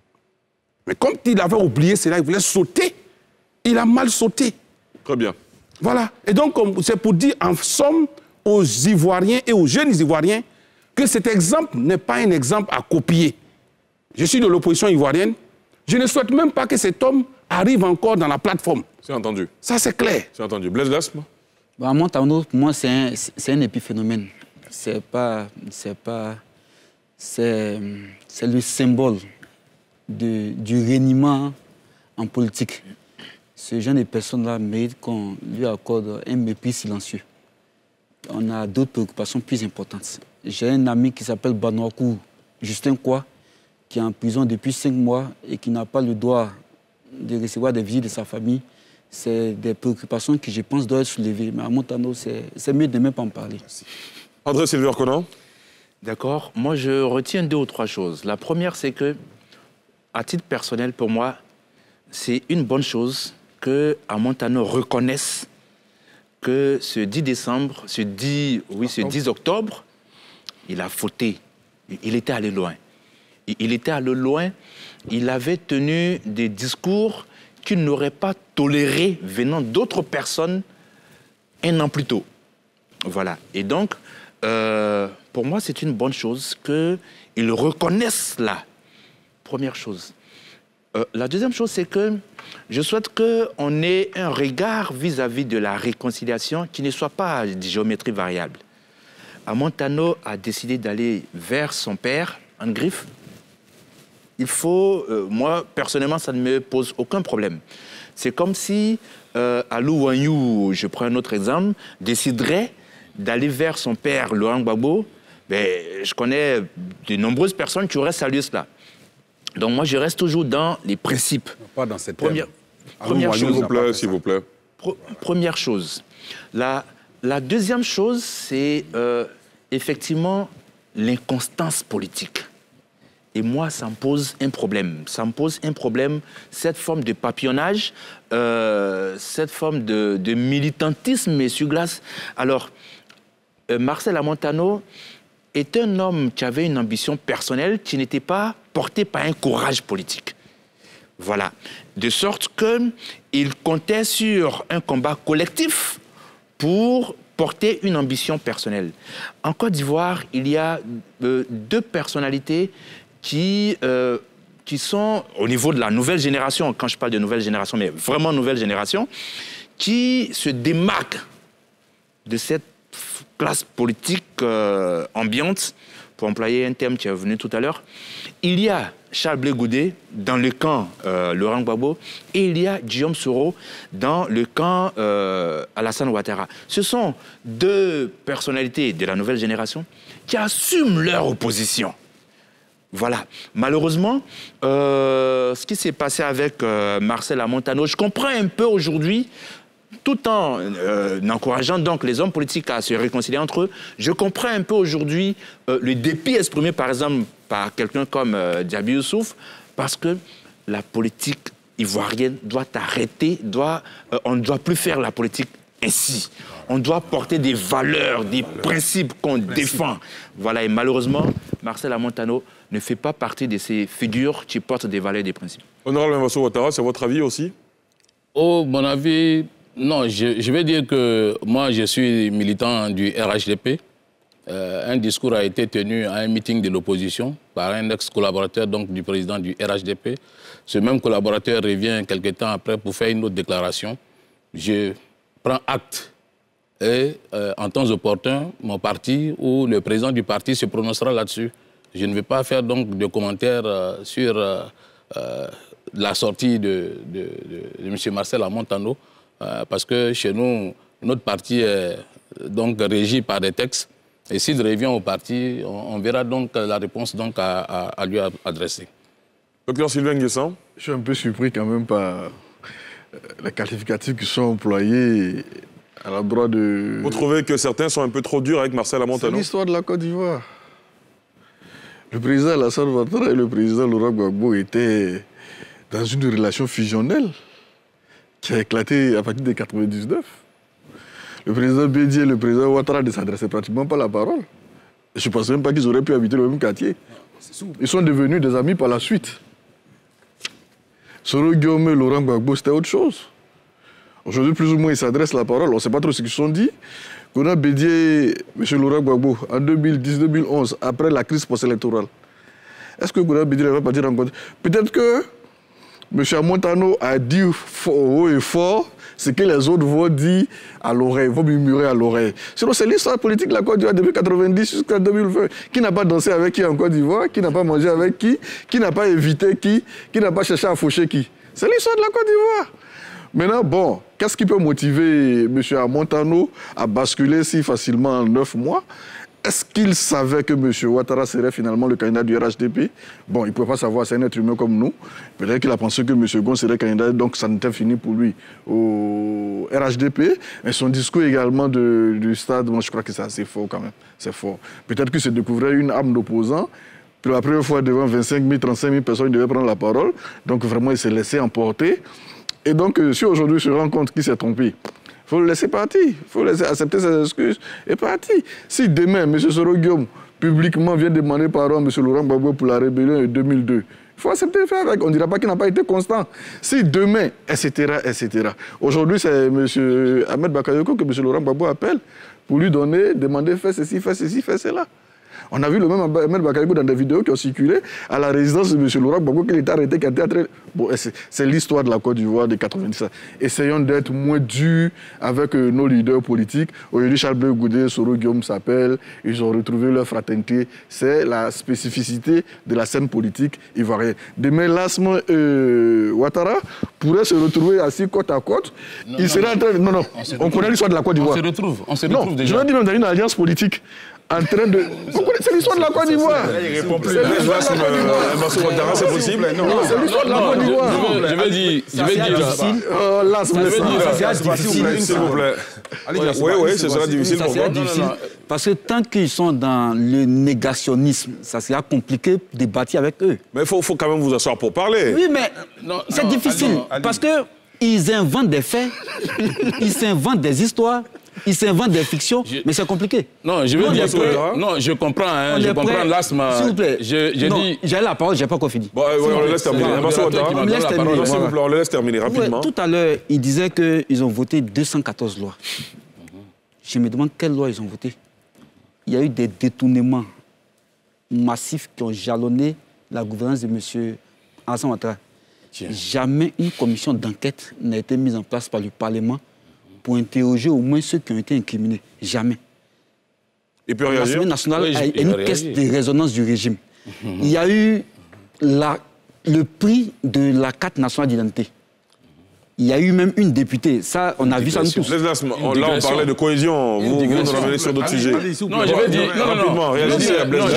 Mais comme il avait oublié cela, il voulait sauter. Il a mal sauté. Très bien. Voilà. Et donc, c'est pour dire en somme aux Ivoiriens et aux jeunes Ivoiriens que cet exemple n'est pas un exemple à copier. Je suis de l'opposition ivoirienne. Je ne souhaite même pas que cet homme arrive encore dans la plateforme. C'est entendu. Ça, c'est clair. C'est entendu. Blaise Lasme? Bah, Amontano, pour moi, c'est un, un épiphénomène. C'est pas... C'est pas... C'est le symbole de, du reniement en politique. Ce genre de personnes-là mérite qu'on lui accorde un mépris silencieux. On a d'autres préoccupations plus importantes. J'ai un ami qui s'appelle Banouakou Justin Kwa, qui est en prison depuis cinq mois et qui n'a pas le droit de recevoir des visites de sa famille. C'est des préoccupations qui, je pense, doivent être soulevées. Mais à Montano, c'est mieux de ne même pas en parler. Merci. André Sylvain Conan. D'accord. Moi, je retiens deux ou trois choses. La première, c'est que, à titre personnel, pour moi, c'est une bonne chose que Amontano reconnaisse que ce dix décembre, ce dix, oui, ce dix octobre, il a fauté. Il était allé loin. Il était allé loin. Il avait tenu des discours qu'il n'aurait pas tolérés venant d'autres personnes un an plus tôt. Voilà. Et donc, euh, pour moi, c'est une bonne chose qu'il reconnaisse là. Première chose. Euh, la deuxième chose, c'est que je souhaite qu'on ait un regard vis-à-vis de la réconciliation qui ne soit pas de géométrie variable. Amontano a décidé d'aller vers son père, en griffe. Il faut, euh, moi, personnellement, ça ne me pose aucun problème. C'est comme si euh, Alou Wanyou, je prends un autre exemple, déciderait d'aller vers son père, Laurent Gbagbo. Ben, je connais de nombreuses personnes qui auraient salué cela. Donc moi, je reste toujours dans les principes. Pas dans cette première, première chose. S'il vous plaît, s'il vous plaît. Pro, première chose. La, la deuxième chose, c'est euh, effectivement l'inconstance politique. Et moi, ça me pose un problème. Ça me pose un problème, cette forme de papillonnage, euh, cette forme de, de militantisme sur glace. Alors, euh, Marcel Amontano est un homme qui avait une ambition personnelle qui n'était pas portée par un courage politique. Voilà. De sorte qu'il comptait sur un combat collectif pour porter une ambition personnelle. En Côte d'Ivoire, il y a euh, deux personnalités qui, euh, qui sont, au niveau de la nouvelle génération, quand je parle de nouvelle génération, mais vraiment nouvelle génération, qui se démarquent de cette classe politique euh, ambiante, pour employer un terme qui est venu tout à l'heure. Il y a Charles Blé Goudé dans le camp euh, Laurent Gbagbo et il y a Guillaume Soro dans le camp euh, Alassane Ouattara. Ce sont deux personnalités de la nouvelle génération qui assument leur opposition. Voilà. Malheureusement, euh, ce qui s'est passé avec euh, Marcel Amontano, je comprends un peu aujourd'hui, tout en euh, encourageant donc les hommes politiques à se réconcilier entre eux, je comprends un peu aujourd'hui euh, le dépit exprimé par exemple par quelqu'un comme euh, Diaby Youssouf, parce que la politique ivoirienne doit arrêter, doit, euh, on ne doit plus faire la politique ainsi. On doit porter des valeurs, des principes qu'on défend. Voilà, et malheureusement, Marcel Amontano ne fait pas partie de ces figures qui portent des valeurs et des principes. Honorable Mamassou Ouattara, c'est votre avis aussi? Oh, mon avis, non, je, je vais dire que moi, je suis militant du R H D P. Euh, un discours a été tenu à un meeting de l'opposition par un ex-collaborateur donc du président du R H D P. Ce même collaborateur revient quelques temps après pour faire une autre déclaration. Je prends acte et euh, en temps opportun, mon parti ou le président du parti se prononcera là-dessus. Je ne vais pas faire donc de commentaires euh, sur euh, euh, la sortie de, de, de, de M. Marcel Amontano, euh, parce que chez nous, notre parti est donc régi par des textes. Et s'il revient au parti, on, on verra donc la réponse donc à, à, à lui adresser. Docteur Sylvain Nguessan. Je suis un peu surpris quand même par les qualificatifs qui sont employés à l'endroit de... Vous trouvez que certains sont un peu trop durs avec Marcel Amontano? C'est l'histoire de la Côte d'Ivoire. Le président Alassane Ouattara et le président Laurent Gbagbo étaient dans une relation fusionnelle qui a éclaté à partir de mille neuf cent quatre-vingt-dix-neuf. Le président Bédié et le président Ouattara ne s'adressaient pratiquement pas la parole. Je ne pense même pas qu'ils auraient pu habiter le même quartier. Ils sont devenus des amis par la suite. Soro Guillaume et Laurent Gbagbo, c'était autre chose. Aujourd'hui, plus ou moins, ils s'adressent la parole. On ne sait pas trop ce qu'ils se sont dit. On a Bédié, M. Laurent Gbagbo, en deux mille dix deux mille onze, après la crise post-électorale. Est-ce que Gouna Bédié ne va pas dire encore? Peut-être que M. Amontano a dit haut et fort ce que les autres vont dire à l'oreille, vont murmurer à l'oreille. Sinon, c'est l'histoire politique de la Côte d'Ivoire depuis mille neuf cent quatre-vingt-dix jusqu'à deux mille vingt. Qui n'a pas dansé avec qui en Côte d'Ivoire? Qui n'a pas mangé avec qui? Qui n'a pas évité qui? Qui n'a pas cherché à faucher qui? C'est l'histoire de la Côte d'Ivoire. Maintenant, bon, qu'est-ce qui peut motiver M. Amontano à basculer si facilement en neuf mois? Est-ce qu'il savait que M. Ouattara serait finalement le candidat du R H D P? Bon, il ne pouvait pas savoir, c'est un être humain comme nous. Peut-être qu'il a pensé que M. Gon serait candidat, donc ça n'était fini pour lui au R H D P. Mais son discours également de, du stade, moi je crois que c'est assez fort quand même. C'est fort. Peut-être qu'il se découvrait une âme d'opposant. Pour la première fois devant vingt-cinq mille, trente-cinq mille personnes, il devait prendre la parole. Donc vraiment, il s'est laissé emporter. Et donc, si aujourd'hui il se rend compte qu'il s'est trompé, il faut le laisser partir, il faut laisser accepter ses excuses et partir. Si demain, M. Soro Guillaume, publiquement, vient demander pardon à M. Laurent Gbagbo pour la rébellion de deux mille deux, il faut accepter de faire avec. On ne dira pas qu'il n'a pas été constant. Si demain, et cetera, et cetera. Aujourd'hui, c'est M. Ahmed Bakayoko que M. Laurent Gbagbo appelle pour lui donner, demander, fais ceci, fais ceci, fais cela. On a vu le même Ahmed Bakayoko dans des vidéos qui ont circulé à la résidence de M. Laurent Gbagbo qu'il était arrêté, qui a été attrapé. Bon, c'est l'histoire de la Côte d'Ivoire de quatre-vingt-dix. Essayons d'être moins durs avec euh, nos leaders politiques. Aujourd'hui, Charles Blé Goudé, Soro Guillaume s'appellent. Ils ont retrouvé leur fraternité. C'est la spécificité de la scène politique ivoirienne. Demain, Lassman euh, Ouattara pourrait se retrouver assis côte à côte. Non, Il non, serait en train de... Non, non, on, on connaît l'histoire de la Côte d'Ivoire. On se retrouve, on se retrouve non, déjà. Je veux dire, même dans une alliance politique en train de... C'est l'histoire de la Côte d'Ivoire. Il répond plus. Mansour Ouattara, c'est possible? Non, c'est l'histoire de la Côte d'Ivoire. Je vais dire... Je vais dire... Oh là, c'est difficile, s'il vous plaît. Oui, oui, ce sera difficile pour moi. Parce que tant qu'ils sont dans le négationnisme, ça sera compliqué de bâtir avec eux. Mais il faut, faut quand même vous asseoir pour parler. Oui, mais c'est difficile. Allez, allez. Parce qu'ils inventent des faits, ils s'inventent des histoires, ils s'inventent des fictions, je... mais c'est compliqué. Non, je veux non, dire que... Non, je comprends, hein, je comprends l'asthme. S'il vous plaît. Je, je non, dis... J'ai la parole, je n'ai pas encore fini. Bon, ouais, on le laisse terminer. On le laisse terminer. S'il vous plaît, on le laisse terminer rapidement. Ouais, tout à l'heure, il disait qu'ils ont voté deux cent quatorze lois. Je me demande quelles lois ils ont voté. Il y a eu des détournements massifs qui ont jalonné la gouvernance de M. Alassane Ouattara. Jamais une commission d'enquête n'a été mise en place par le Parlement pour interroger au moins ceux qui ont été incriminés. Jamais. Et puis réagir. L'Assemblée nationale oui, a une caisse de résonance du régime. Mmh. Il y a eu la, le prix de la carte nationale d'identité. Il y a eu même une députée. Ça, on a vu ça nous tous. Là, on parlait de cohésion. Vous, vous nous revenez sur d'autres sujets. Non, je vais dire... Rapidement, réagissez à Blaise.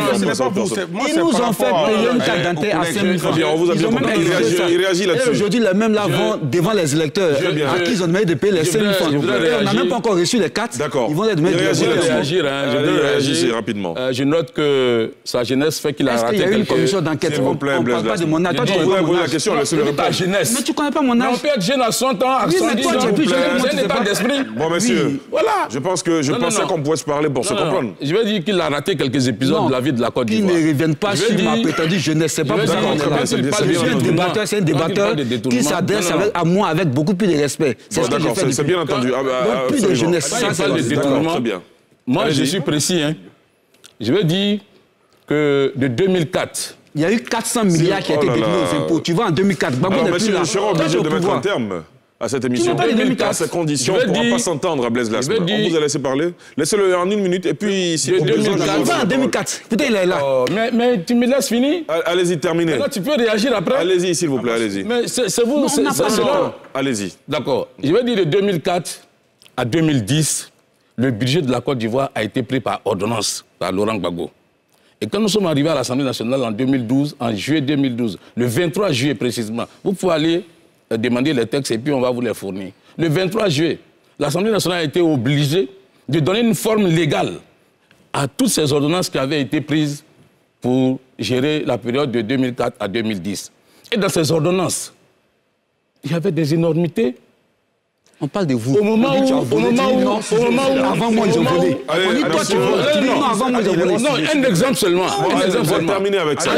Ils nous ont fait payer une carte d'identité à cinq mille francs. Très bien, on vous a bien compris. Il réagit là-dessus. Aujourd'hui, les mêmes là vont devant les électeurs à qui ils ont demandé de payer les cinq mille francs. On n'a même pas encore reçu les cartes. D'accord. Ils vont les demander de réagir. Réagissez rapidement. Je note que sa jeunesse fait qu'il a raté quelque chose. Est-ce qu'il y a eu une commission d'enquête? On ne parle pas de mon âge. Vous avez posé la question, laissez-le répondre. Mais tu ne connais pas mon âge. être jeune à cent ans, à soixante-dix ans, c'est un état d'esprit. Bon, messieurs, voilà. Je pense que je non, pensais non. qu'on pouvait se parler pour non, se comprendre. Non. Je vais dire qu'il a raté quelques épisodes non. de la vie de la Côte d'Ivoire. Qu'ils ne reviennent pas sur ma prétendue jeunesse. C'est pas pour ça qu'on est là. C'est un débatteur, c'est un débatteur qui s'adresse à moi avec beaucoup plus de respect. C'est ce que j'ai fait. C'est bien entendu. Donc, plus de jeunesse. Ça, c'est le détournement. Moi, je suis précis. Je veux dire que de deux mille quatre... Il y a eu quatre cents milliards qui ont été détenus aux impôts. Tu vois, en deux mille quatre, Gbagbo n'est plus là. Je serai obligé de mettre un terme à cette émission. À ces conditions, on ne pourra pas s'entendre à Blaise Lasme. On vous a laissé parler. Laissez-le en une minute et puis... Il va en deux mille quatre. Putain, il est là. Mais tu me laisses finir. Allez-y, terminez. Là, tu peux réagir après. Allez-y, s'il vous plaît, allez-y. Mais c'est vous, c'est là. Allez-y. D'accord. Je vais dire de deux mille quatre à deux mille dix, le budget de la Côte d'Ivoire a été pris par ordonnance, par Laurent Gbagbo. Et quand nous sommes arrivés à l'Assemblée nationale en deux mille douze, en juillet deux mille douze, le vingt-trois juillet précisément, vous pouvez aller euh, demander les textes et puis on va vous les fournir. Le vingt-trois juillet, l'Assemblée nationale a été obligée de donner une forme légale à toutes ces ordonnances qui avaient été prises pour gérer la période de deux mille quatre à deux mille dix. Et dans ces ordonnances, il y avait des énormités. On parle de vous. Au moment où, au moment où, au moment où, avant moi, ils ont volé. On dit toi, tu veux. Non, avant moi, ils ont volé. Non, un exemple seulement. Un exemple seulement. Terminer avec ça.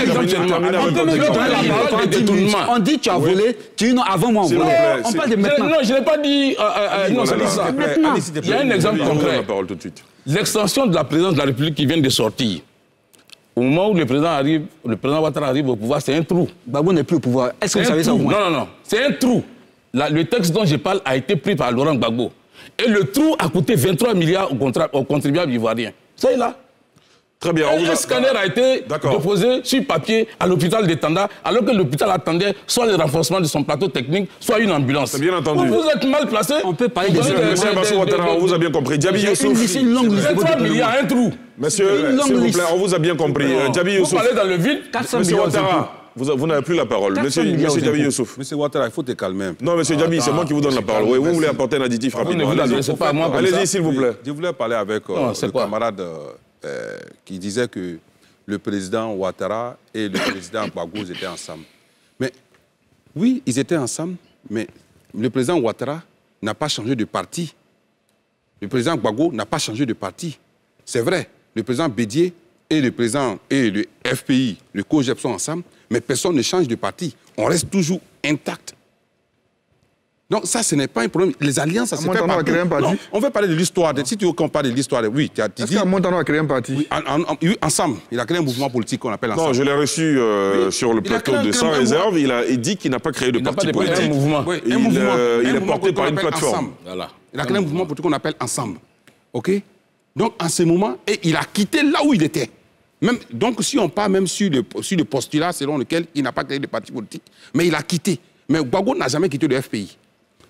On dit tu as volé, tu dis non, avant moi, on volé. On parle de maintenant. Non, je n'ai pas dit. Non, c'est pas ça. Il y a un exemple concret. L'extension de la présidence de la République qui vient de sortir. Au moment où le président arrive, le président Ouattara arrive au pouvoir, c'est un trou. Gbagbo n'est plus au pouvoir. Est-ce que vous savez ça au moins? Non, non, non. C'est un trou. La, le texte dont je parle a été pris par Laurent Gbagbo. Et le trou a coûté vingt-trois milliards aux, aux contribuables ivoiriens. C'est là. Très bien. Un a... scanner a été déposé sur papier à l'hôpital de Tanda, alors que l'hôpital attendait soit le renforcement de son plateau technique, soit une ambulance. C'est bien entendu. Vous, vous êtes mal placé. On peut parler de... Monsieur Mansour Ouattara, on vous a bien compris. Djabi Youssouf. C'est une longue liste. vingt-trois milliards, un trou. Monsieur, s'il vous plaît, on vous a bien compris. Djabi Youssouf. Vous parlez dans le vide. Monsieur Ouattara. Vous, vous n'avez plus la parole. Monsieur, monsieur Djabi Youssouf. Monsieur Ouattara, il faut te calmer. Non, monsieur Djabi, c'est moi qui vous donne la parole. Oui, vous voulez apporter un additif rapidement. Allez-y, s'il vous plaît. Je voulais parler avec euh, le camarade euh, qui disait que le président Ouattara et le président Gbagbo étaient ensemble. Mais oui, ils étaient ensemble, mais le président Ouattara n'a pas changé de parti. Le président Gbagbo n'a pas changé de parti. C'est vrai, le président Bédié et le président et le F P I, le COGEP sont ensemble, mais personne ne change de parti. On reste toujours intact. Donc ça, ce n'est pas un problème. Les alliances, ça se fait pas. Non, on veut parler de l'histoire. Si tu veux qu'on parle de l'histoire, oui, tu as dit... Est-ce qu'Amontano a créé un parti? Oui, en, en, oui, ensemble. Il a créé un mouvement politique qu'on appelle Ensemble. Non, je l'ai reçu euh, oui. sur le plateau de Sans Réserve. Il a il dit qu'il n'a pas créé de il parti pas politique. Un mouvement. Oui, il, un mouvement, euh, il un est porté par une plateforme. Voilà. Il a créé un mouvement politique qu'on appelle Ensemble. OK? Donc, en ce moment, et il a quitté là où il était. Même, donc, si on part même sur le, sur le postulat selon lequel il n'a pas créé de parti politique, mais il a quitté. Mais Gbagbo n'a jamais quitté le F P I.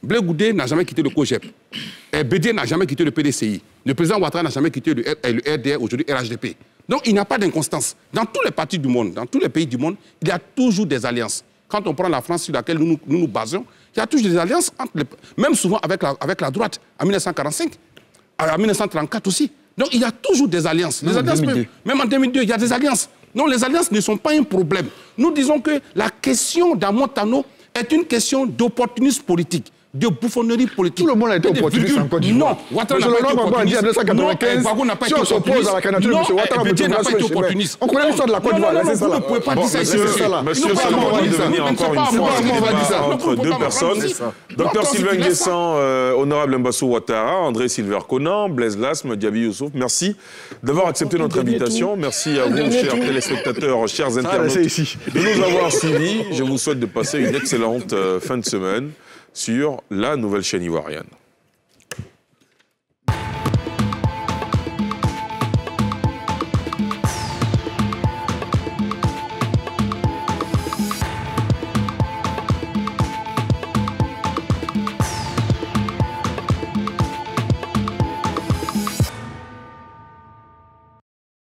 Blé Goudé n'a jamais quitté le COGEP. Et Bédié n'a jamais quitté le P D C I. Le président Ouattara n'a jamais quitté le, le R D R, aujourd'hui R H D P. Donc il n'y a pas d'inconstance. Dans tous les partis du monde, dans tous les pays du monde, il y a toujours des alliances. Quand on prend la France sur laquelle nous nous, nous, nous basons, il y a toujours des alliances, entre les, même souvent avec la, avec la droite, en mille neuf cent quarante-cinq, en mille neuf cent trente-quatre aussi. Donc il y a toujours des alliances. Les alliances même, même en deux mille deux, il y a des alliances. Non, les alliances ne sont pas un problème. Nous disons que la question d'Amontano est une question d'opportunisme politique, de bouffonnerie politique. Tout le monde a été opportuniste en Côte d'Ivoire. Non, Ouattara n'a pas été opportuniste. Non, Gbagbo n'a pas été opportuniste. Non, Bédié n'a pas été opportuniste. On connaît l'histoire de la Côte d'Ivoire. Non, non, vous ne pouvez pas dire ça ici. Monsieur Salomon, on va devenir encore une fois entre deux personnes. Docteur Sylvain Nguessan, honorable Mbassou Ouattara, André Silver Conan, Blaise Lasme, Diaby Youssouf, merci d'avoir accepté notre invitation. Merci à vous, chers téléspectateurs, chers internautes, de nous avoir suivis. Je vous souhaite de passer une excellente fin de semaine sur la nouvelle chaîne ivoirienne.